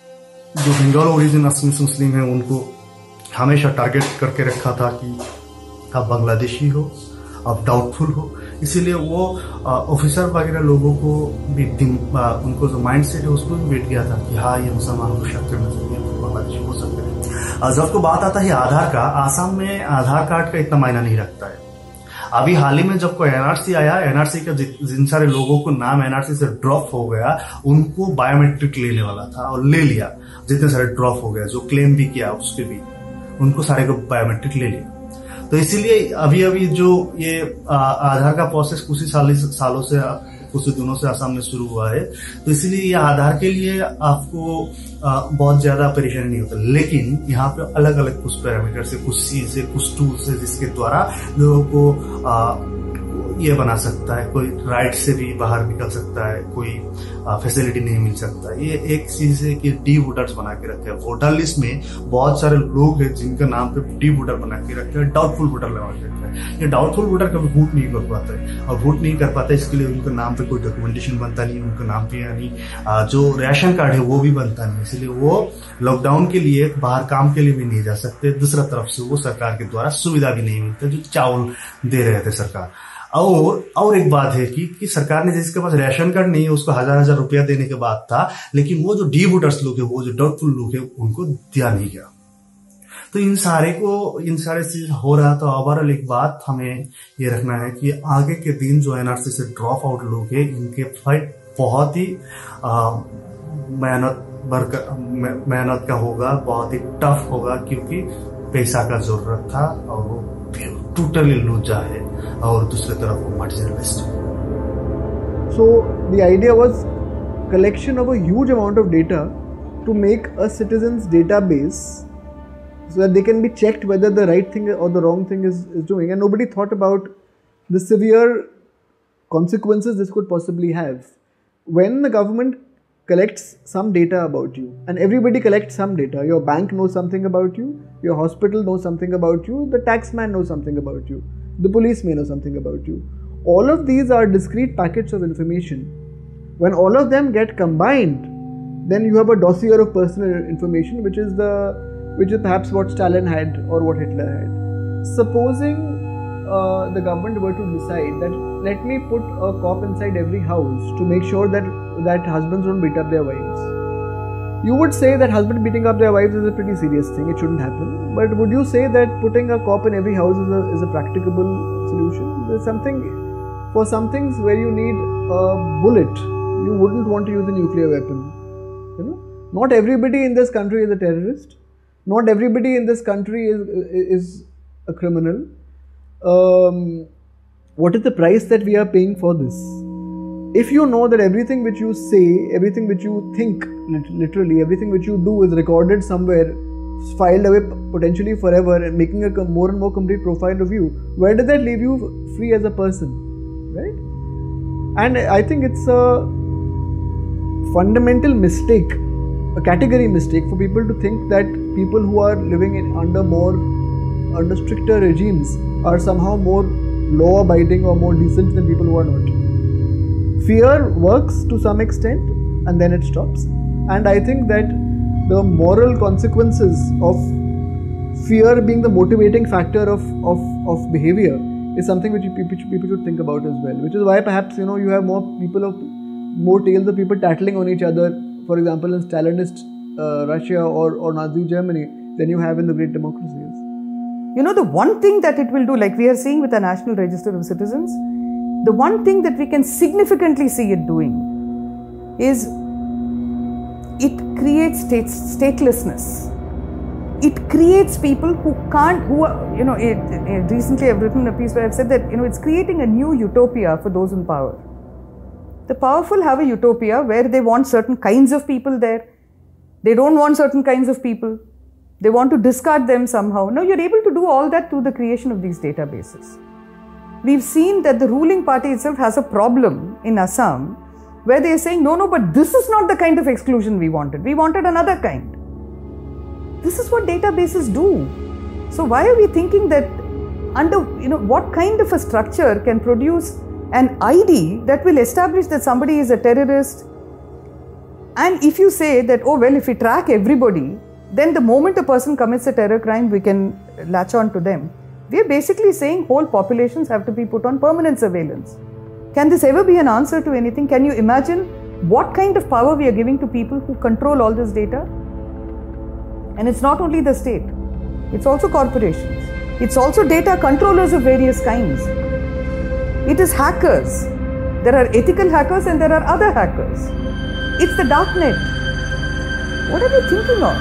जो बंगाल ओरिजिन मुस्लिम है उनको हमेशा टारगेट करके रखा था कि आप बांग्लादेशी हो, आप डाउटफुल हो। इसीलिए वो ऑफिसर वगैरह लोगों को भी उनको जो माइंड सेट है उसको भी बैठ गया था कि हाँ ये मुसलमानों को शक करना चाहिए, बांग्लादेशी हो सकते हैं। जब को बात आता है आधार का, आसाम में आधार कार्ड का इतना मायना नहीं रखता है। अभी हाल ही में जब कोई एनआरसी आया, एनआरसी का जिन सारे लोगों को नाम एनआरसी से ड्रॉप हो गया उनको बायोमेट्रिक लेने वाला था और ले लिया। जितने सारे ड्रॉप हो गए जो क्लेम भी किया उसके भी उनको सारे को बायोमेट्रिक ले लिया। तो इसीलिए अभी अभी जो ये आधार का प्रोसेस कुछ ही साल सालों से कुछ दिनों से आसाम में शुरू हुआ है, तो इसीलिए ये आधार के लिए आपको बहुत ज्यादा परेशानी नहीं होता। लेकिन यहाँ पे अलग अलग कुछ पैरामीटर से, कुछ सी से, कुछ टूल से जिसके द्वारा लोगों को आ, ये बना सकता है, कोई राइट से भी बाहर निकल सकता है, कोई फैसिलिटी नहीं मिल सकता। ये एक चीज है कि डी वोटर्स बना के रखे हैं। वोटर लिस्ट में बहुत सारे लोग हैं जिनका नाम पे डी वोटर बना के रखे हैं, डाउटफुल वोटर लगा के रखा है। ये डाउटफुल वोटर कभी वोट नहीं कर पाता है और वोट नहीं कर पाता इसके लिए उनके नाम पे कोई डॉक्यूमेंटेशन बनता नहीं, उनके नाम पे यानी जो राशन कार्ड है वो भी बनता नहीं। इसलिए वो लॉकडाउन के लिए बाहर काम के लिए भी नहीं जा सकते। दूसरा तरफ से वो सरकार के द्वारा सुविधा भी नहीं मिलता जो चावल दे रहे थे सरकार। और और एक बात है कि, कि सरकार ने जिसके पास राशन कार्ड नहीं है उसको हजार हजार रुपया देने के बाद था, लेकिन वो जो डी वोटर्स लोग है, वो जो डाउटफुल लोग है उनको दिया नहीं गया। तो इन सारे को इन सारे चीज हो रहा। तो ओवरऑल एक बात हमें ये रखना है कि आगे के दिन जो एनआरसी से ड्रॉप आउट लोग है इनके फाइट बहुत ही मेहनत मेहनत का होगा, बहुत ही टफ होगा क्योंकि पैसा का जरूरत था और वो टोटली लूजा है और दूसरी तरफ वो मार्जिनलिस्ट है। So the idea was collection of a huge amount of data to make a citizen's database so that they can be checked whether the right thing or the wrong thing is, is doing. And nobody thought about the severe consequences this could possibly have. When the government collects some data about you, and everybody collects some data, your bank knows something about you, your hospital knows something about you, the taxman knows something about you, the police may know something about you. All of these are discrete packets of information. When all of them get combined, then you have a dossier of personal information, which is the which is perhaps what Stalin had or what Hitler had. Supposing uh, the government were to decide that let me put a cop inside every house to make sure that that husbands don't beat up their wives. You would say that husband beating up their wives is a pretty serious thing, it shouldn't happen. But would you say that putting a cop in every house is a, is a practicable solution? There's something, for some things where you need a bullet, you wouldn't want to use a nuclear weapon. You know, not everybody in this country is a terrorist. Not everybody in this country is is a criminal. Um, what is the price that we are paying for this? If you know that everything which you say, everything which you think, literally everything which you do is recorded somewhere, filed away potentially forever, and making a more and more complete profile of you, where does that leave you free as a person, right? And I think it's a fundamental mistake, a category mistake for people to think that people who are living in under more under stricter regimes are somehow more law-abiding or more decent than people who are not. Fear works to some extent and then it stops. And I think that the moral consequences of fear being the motivating factor of, of, of behavior is something which people, people should think about as well. Which is why perhaps, you know, you have more people of more tales of people tattling on each other, for example, in Stalinist uh, Russia or, or Nazi Germany, than you have in the great democracies. You know, the one thing that it will do, like we are seeing with the National Register of Citizens, the one thing that we can significantly see it doing is it creates state, statelessness. It creates people who can't, who are, you know, it, it, recently I've written a piece where I've said that, you know, it's creating a new utopia for those in power. The powerful have a utopia where they want certain kinds of people there. They don't want certain kinds of people. They want to discard them somehow. Now you're able to do all that through the creation of these databases. We've seen that the ruling party itself has a problem in Assam where they are saying, no, no, but this is not the kind of exclusion we wanted. We wanted another kind. This is what databases do. So why are we thinking that under, you know, what kind of a structure can produce an I D that will establish that somebody is a terrorist? And if you say that, oh, well, if we track everybody, then the moment a person commits a terror crime, we can latch on to them. We are basically saying whole populations have to be put on permanent surveillance. Can this ever be an answer to anything? Can you imagine what kind of power we are giving to people who control all this data? And it's not only the state, it's also corporations. It's also data controllers of various kinds. It is hackers. There are ethical hackers and there are other hackers. It's the darknet. What are we thinking of?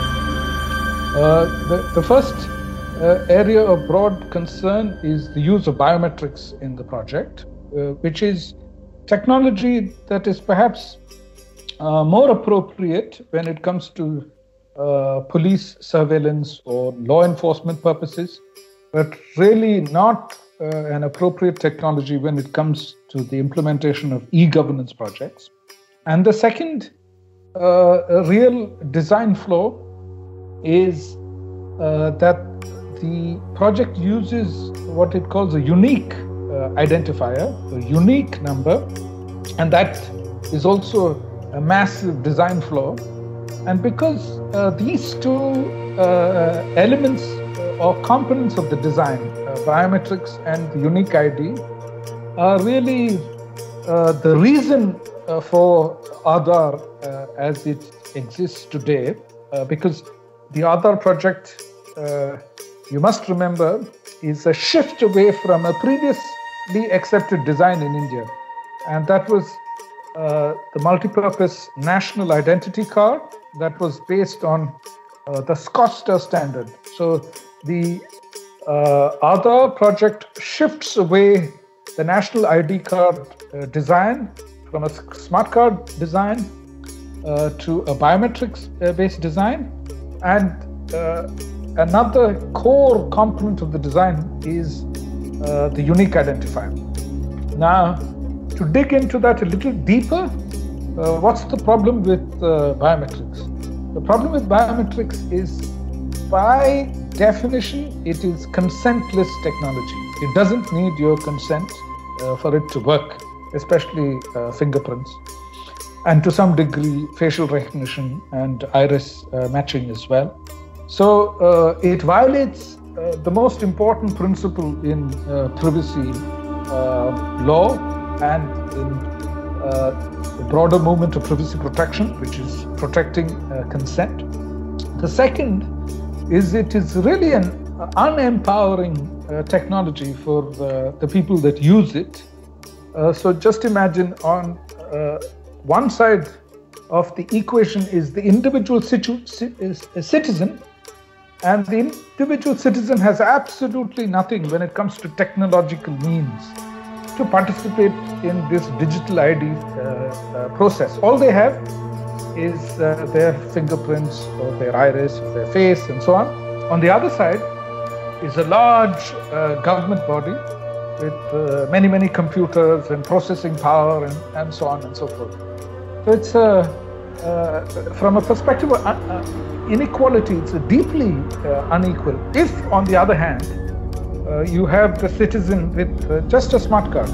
Uh, the, the first uh, area of broad concern is the use of biometrics in the project, uh, which is technology that is perhaps uh, more appropriate when it comes to uh, police surveillance or law enforcement purposes, but really not uh, an appropriate technology when it comes to the implementation of e-governance projects. And the second uh, real design flaw is uh, that the project uses what it calls a unique uh, identifier, a unique number, and that is also a massive design flaw. And because uh, these two uh, elements uh, or components of the design, uh, biometrics and the unique I D, are really uh, the reason uh, for Aadhaar uh, as it exists today, uh, because the Aadhaar project, uh, you must remember, is a shift away from a previously accepted design in India. And that was uh, the multi-purpose national identity card that was based on uh, the SCOSTA standard. So the uh, Aadhaar project shifts away the national I D card uh, design from a smart card design uh, to a biometrics-based uh, design. And uh, another core component of the design is uh, the unique identifier. Now, to dig into that a little deeper, uh, what's the problem with uh, biometrics? The problem with biometrics is, by definition, it is consentless technology. It doesn't need your consent uh, for it to work, especially uh, fingerprints, and to some degree facial recognition and iris uh, matching as well. So uh, it violates uh, the most important principle in uh, privacy uh, law and in uh, the broader movement of privacy protection, which is protecting uh, consent. The second is it is really an unempowering uh, technology for the, the people that use it. Uh, so just imagine on uh, one side of the equation is the individual situ- citizen, and the individual citizen has absolutely nothing when it comes to technological means to participate in this digital I D uh, uh, process. All they have is uh, their fingerprints or their iris or their face and so on. On the other side is a large uh, government body with uh, many, many computers and processing power and, and so on and so forth. So it's a uh, from a perspective of uh, inequality, it's deeply uh, unequal. If, on the other hand, uh, you have the citizen with uh, just a smart card.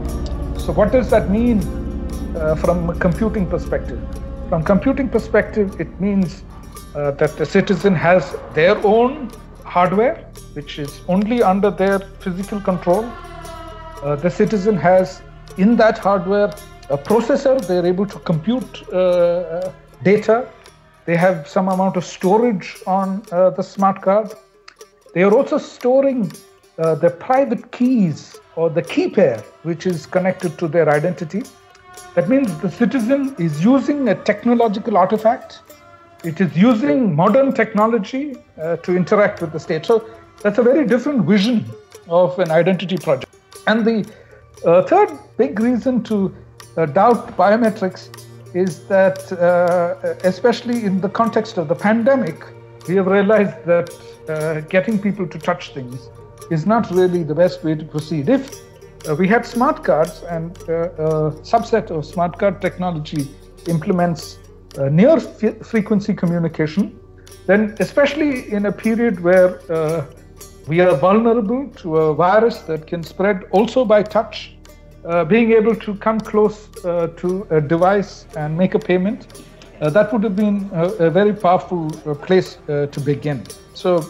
So what does that mean uh, from a computing perspective? From computing perspective, it means uh, that the citizen has their own hardware, which is only under their physical control. Uh, the citizen has in that hardware a processor. They're able to compute uh, data. They have some amount of storage on uh, the smart card. They are also storing uh, the private keys or the key pair, which is connected to their identity. That means the citizen is using a technological artifact. It is using modern technology uh, to interact with the state. So that's a very different vision of an identity project. And the uh, third big reason to uh, doubt biometrics is that, uh, especially in the context of the pandemic, we have realized that uh, getting people to touch things is not really the best way to proceed. If uh, we had smart cards and uh, a subset of smart card technology implements uh, near f- frequency communication, then especially in a period where uh, we are vulnerable to a virus that can spread also by touch, uh, being able to come close uh, to a device and make a payment, uh, that would have been a, a very powerful uh, place uh, to begin. So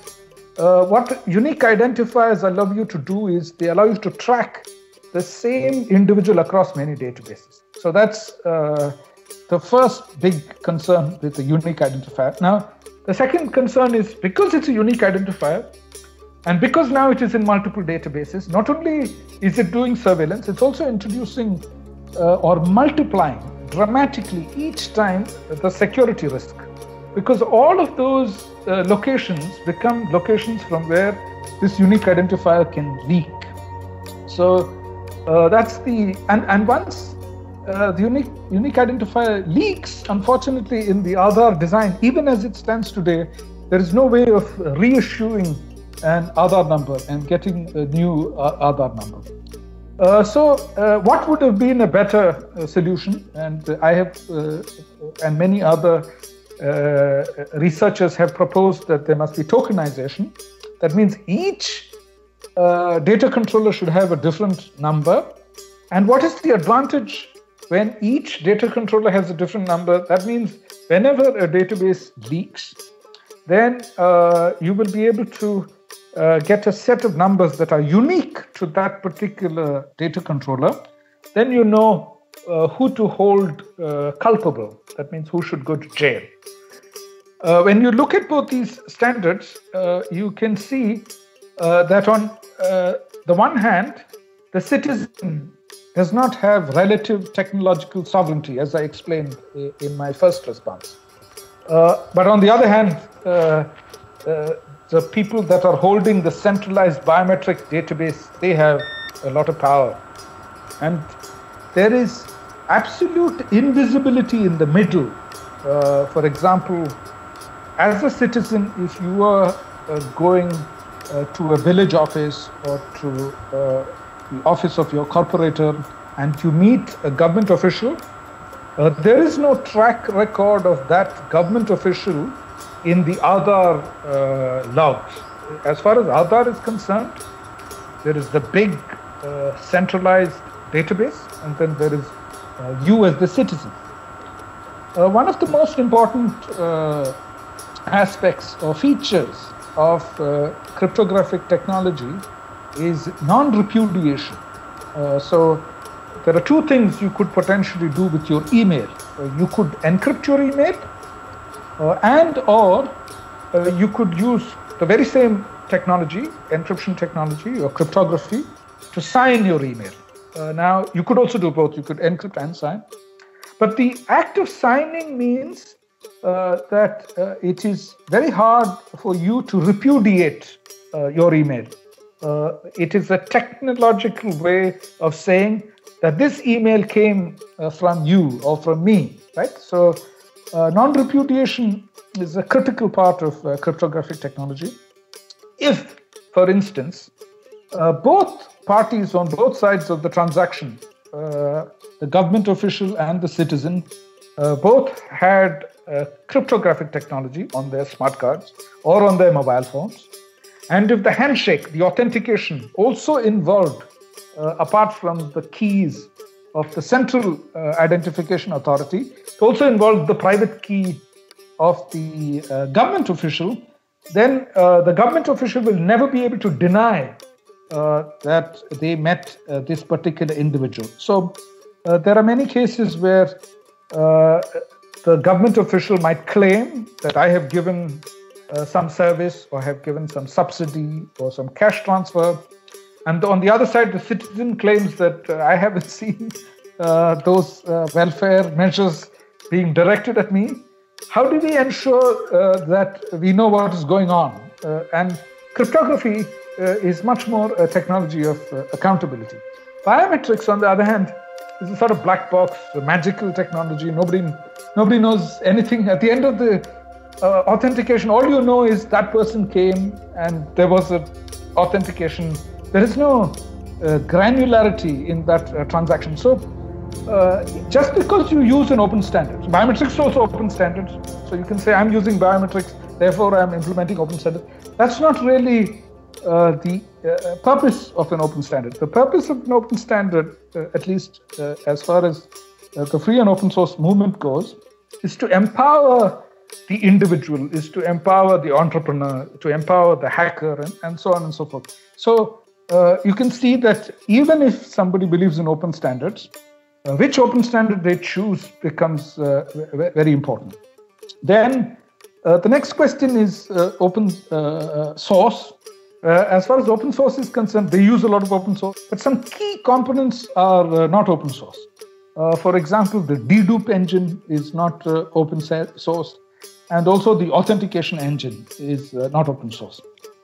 uh, what unique identifiers allow you to do is they allow you to track the same individual across many databases. So that's uh, the first big concern with the unique identifier. Now, the second concern is because it's a unique identifier, and because now it is in multiple databases, not only is it doing surveillance, it's also introducing uh, or multiplying dramatically each time the security risk. Because all of those uh, locations become locations from where this unique identifier can leak. So uh, that's the, and, and once uh, the unique, unique identifier leaks, unfortunately in the Aadhaar design, even as it stands today, there is no way of reissuing an Aadhaar number and getting a new uh, Aadhaar number. Uh, so uh, what would have been a better uh, solution? And uh, I have, uh, and many other uh, researchers have proposed that there must be tokenization. That means each uh, data controller should have a different number. And what is the advantage when each data controller has a different number? That means whenever a database leaks, then uh, you will be able to Uh, get a set of numbers that are unique to that particular data controller. Then you know uh, who to hold uh, culpable. That means who should go to jail. Uh, when you look at both these standards, uh, you can see uh, that on uh, the one hand, the citizen does not have relative technological sovereignty, as I explained in my first response. Uh, but on the other hand, uh, uh, the people that are holding the centralized biometric database, they have a lot of power. And there is absolute invisibility in the middle. Uh, for example, as a citizen, if you are uh, going uh, to a village office or to uh, the office of your corporator and you meet a government official, uh, there is no track record of that government official in the Aadhaar uh, logs. As far as Aadhaar is concerned, there is the big uh, centralized database, and then there is uh, you as the citizen. Uh, one of the most important uh, aspects or features of uh, cryptographic technology is non-repudiation. Uh, so there are two things you could potentially do with your email. Uh, you could encrypt your email, Uh, and or uh, you could use the very same technology, encryption technology or cryptography, to sign your email. Uh, now, you could also do both. You could encrypt and sign. But the act of signing means uh, that uh, it is very hard for you to repudiate uh, your email. Uh, it is a technological way of saying that this email came uh, from you or from me, right? So Uh, non-repudiation is a critical part of uh, cryptographic technology. If, for instance, uh, both parties on both sides of the transaction, uh, the government official and the citizen, uh, both had uh, cryptographic technology on their smart cards or on their mobile phones. And if the handshake, the authentication also involved, uh, apart from the keys of the central uh, identification authority, it also involved the private key of the uh, government official, then uh, the government official will never be able to deny uh, that they met uh, this particular individual. So uh, there are many cases where uh, the government official might claim that I have given uh, some service or have given some subsidy or some cash transfer. And on the other side, the citizen claims that uh, I haven't seen uh, those uh, welfare measures being directed at me. How do we ensure uh, that we know what is going on? Uh, and cryptography uh, is much more a technology of uh, accountability. Biometrics, on the other hand, is a sort of black box, a magical technology. Nobody, nobody knows anything. At the end of the uh, authentication, all you know is that person came and there was an authentication. There is no uh, granularity in that uh, transaction. So uh, just because you use an open standard, so biometrics is also open standards. So you can say, I'm using biometrics, therefore I'm implementing open standards. That's not really uh, the uh, purpose of an open standard. The purpose of an open standard, uh, at least uh, as far as uh, the free and open source movement goes, is to empower the individual, is to empower the entrepreneur, to empower the hacker, and, and so on and so forth. So uh, you can see that even if somebody believes in open standards, uh, which open standard they choose becomes uh, very important. Then uh, the next question is uh, open uh, source. Uh, as far as open source is concerned, they use a lot of open source, but some key components are uh, not open source. Uh, for example, the dedupe engine is not uh, open source, and also the authentication engine is uh, not open source.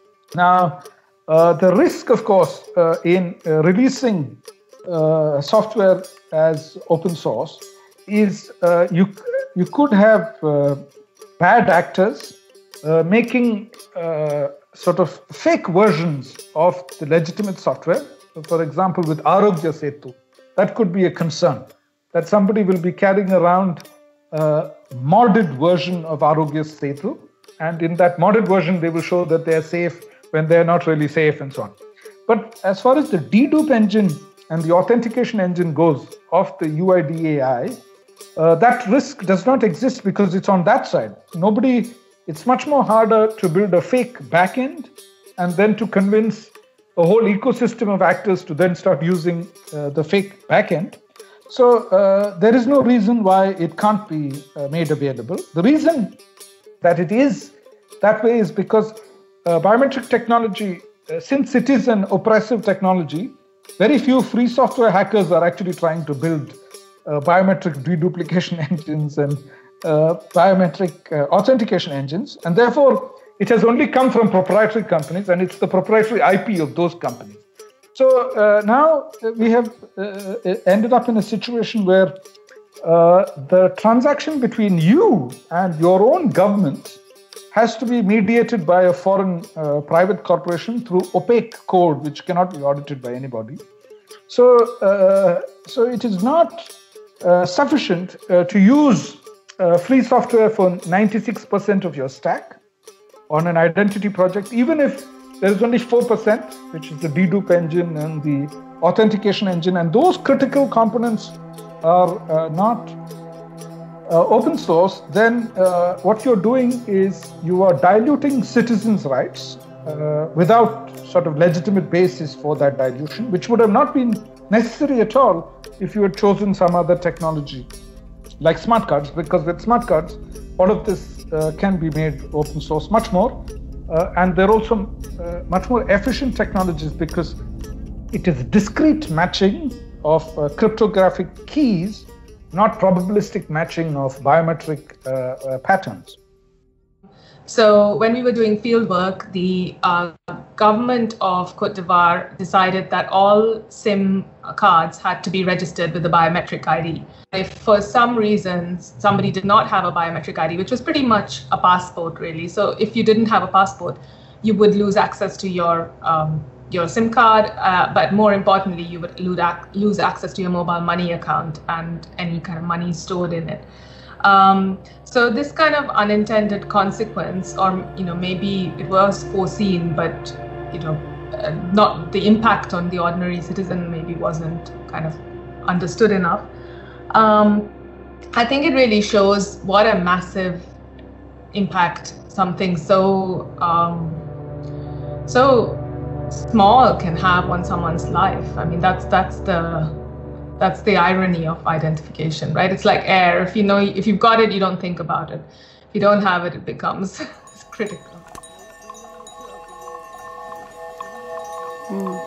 Now, uh, the risk, of course, uh, in uh, releasing uh, software as open source is uh, you you could have uh, bad actors uh, making uh, sort of fake versions of the legitimate software. So for example, with Arogya Setu, that could be a concern, that somebody will be carrying around a modded version of Arogya Setu, and in that modded version, they will show that they are safe when they are not really safe and so on. But as far as the dedupe engine and the authentication engine goes of the U I D A I, uh, that risk does not exist because it's on that side. Nobody, it's much more harder to build a fake backend and then to convince a whole ecosystem of actors to then start using uh, the fake backend. So uh, there is no reason why it can't be uh, made available. The reason that it is that way is because uh, biometric technology, uh, since it is an oppressive technology, very few free software hackers are actually trying to build uh, biometric deduplication engines and uh, biometric uh, authentication engines. And therefore, it has only come from proprietary companies, and it's the proprietary I P of those companies. So uh, now we have uh, ended up in a situation where uh, the transaction between you and your own government has to be mediated by a foreign uh, private corporation through opaque code, which cannot be audited by anybody. So, uh, so it is not uh, sufficient uh, to use uh, free software for ninety-six percent of your stack on an identity project, even if there is only four percent, which is the dedupe engine and the authentication engine, and those critical components are uh, not uh, open source. Then uh, what you're doing is you are diluting citizens' rights uh, without sort of legitimate basis for that dilution, which would have not been necessary at all if you had chosen some other technology like smart cards, because with smart cards, all of this uh, can be made open source much more. Uh, and they're also uh, much more efficient technologies because it is discrete matching of uh, cryptographic keys, not probabilistic matching of biometric uh, uh, patterns. So when we were doing field work, the uh, government of Cote d'Ivoire decided that all SIM cards had to be registered with a biometric I D. If for some reason somebody did not have a biometric I D, which was pretty much a passport really, so if you didn't have a passport, you would lose access to your um, your SIM card, uh, but more importantly, you would lose access to your mobile money account and any kind of money stored in it. Um, so this kind of unintended consequence, or you know, maybe it was foreseen, but you know, uh, not the impact on the ordinary citizen maybe wasn't kind of understood enough. Um, I think it really shows what a massive impact something so um, so small can have on someone's life. I mean, that's that's the that's the irony of identification, right? It's like air. If you know, if you've got it, you don't think about it. If you don't have it, it becomes critical. Hmm.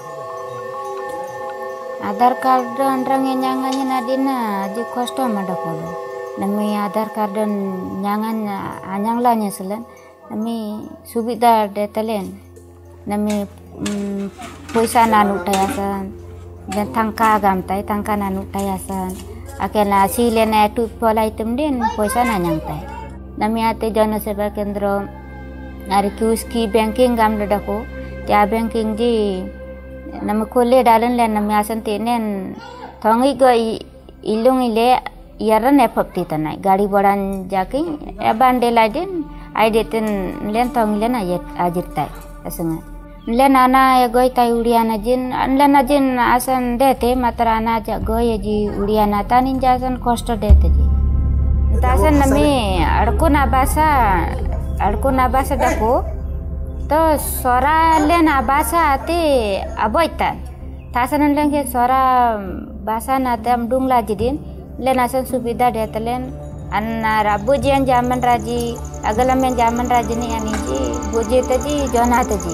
Aadhaar card orang yang nyangannya nadina di kostum ada kalau. Nami Aadhaar card nyangan anyang lah nyeselan. Nami subida detalen. Nami poisa nanu tayasan. Dan tangka gamtai tangka nanu tayasan. Akhirnya silena itu pola item din poisa nanyang tay. Nami ate jana seva kendra. Nari kuski banking gam ledako. Tia banking ji. Nama kole dalan len nama asan tenen thongi go ilung ile yaran epapti tanai gari bodan jaki eban de laden ai deten len thong len ayet ajirtai asanga len ana egoi tai udiana jin len ajin asan dete matrana ja goy ji udiana tanin jasan kosto dete ji tasan nami adkuna basa adkuna basa dako तो स्वरा लेन आबासा आते अबोइता तासन लेन के स्वरा बासा नाते हम डुंगला जिदिन लेन आसन सुविधा देते लेन अन्ना राबू जियन जामन राजी अगला में जामन राजी नहीं आनी जी बुझे तजी जोना तजी.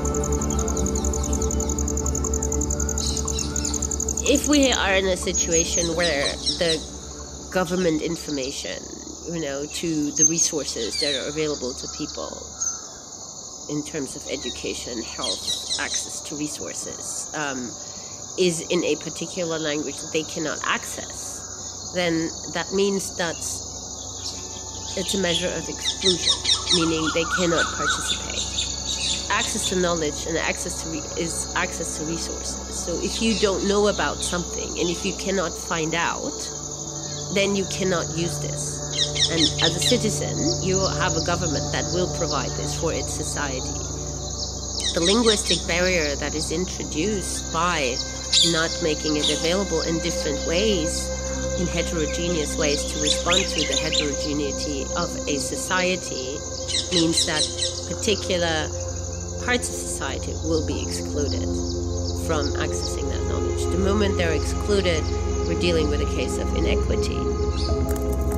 If we are in a situation where the government information, you know, to the resources that are available to people in terms of education, health, access to resources, um, is in a particular language that they cannot access, then that means that it's a measure of exclusion, meaning they cannot participate. Access to knowledge and access to re- is access to resources. So if you don't know about something and if you cannot find out, then you cannot use this. And as a citizen, you have a government that will provide this for its society. The linguistic barrier that is introduced by not making it available in different ways, in heterogeneous ways to respond to the heterogeneity of a society, means that particular parts of society will be excluded from accessing that knowledge. The moment they're excluded, we're dealing with a case of inequity.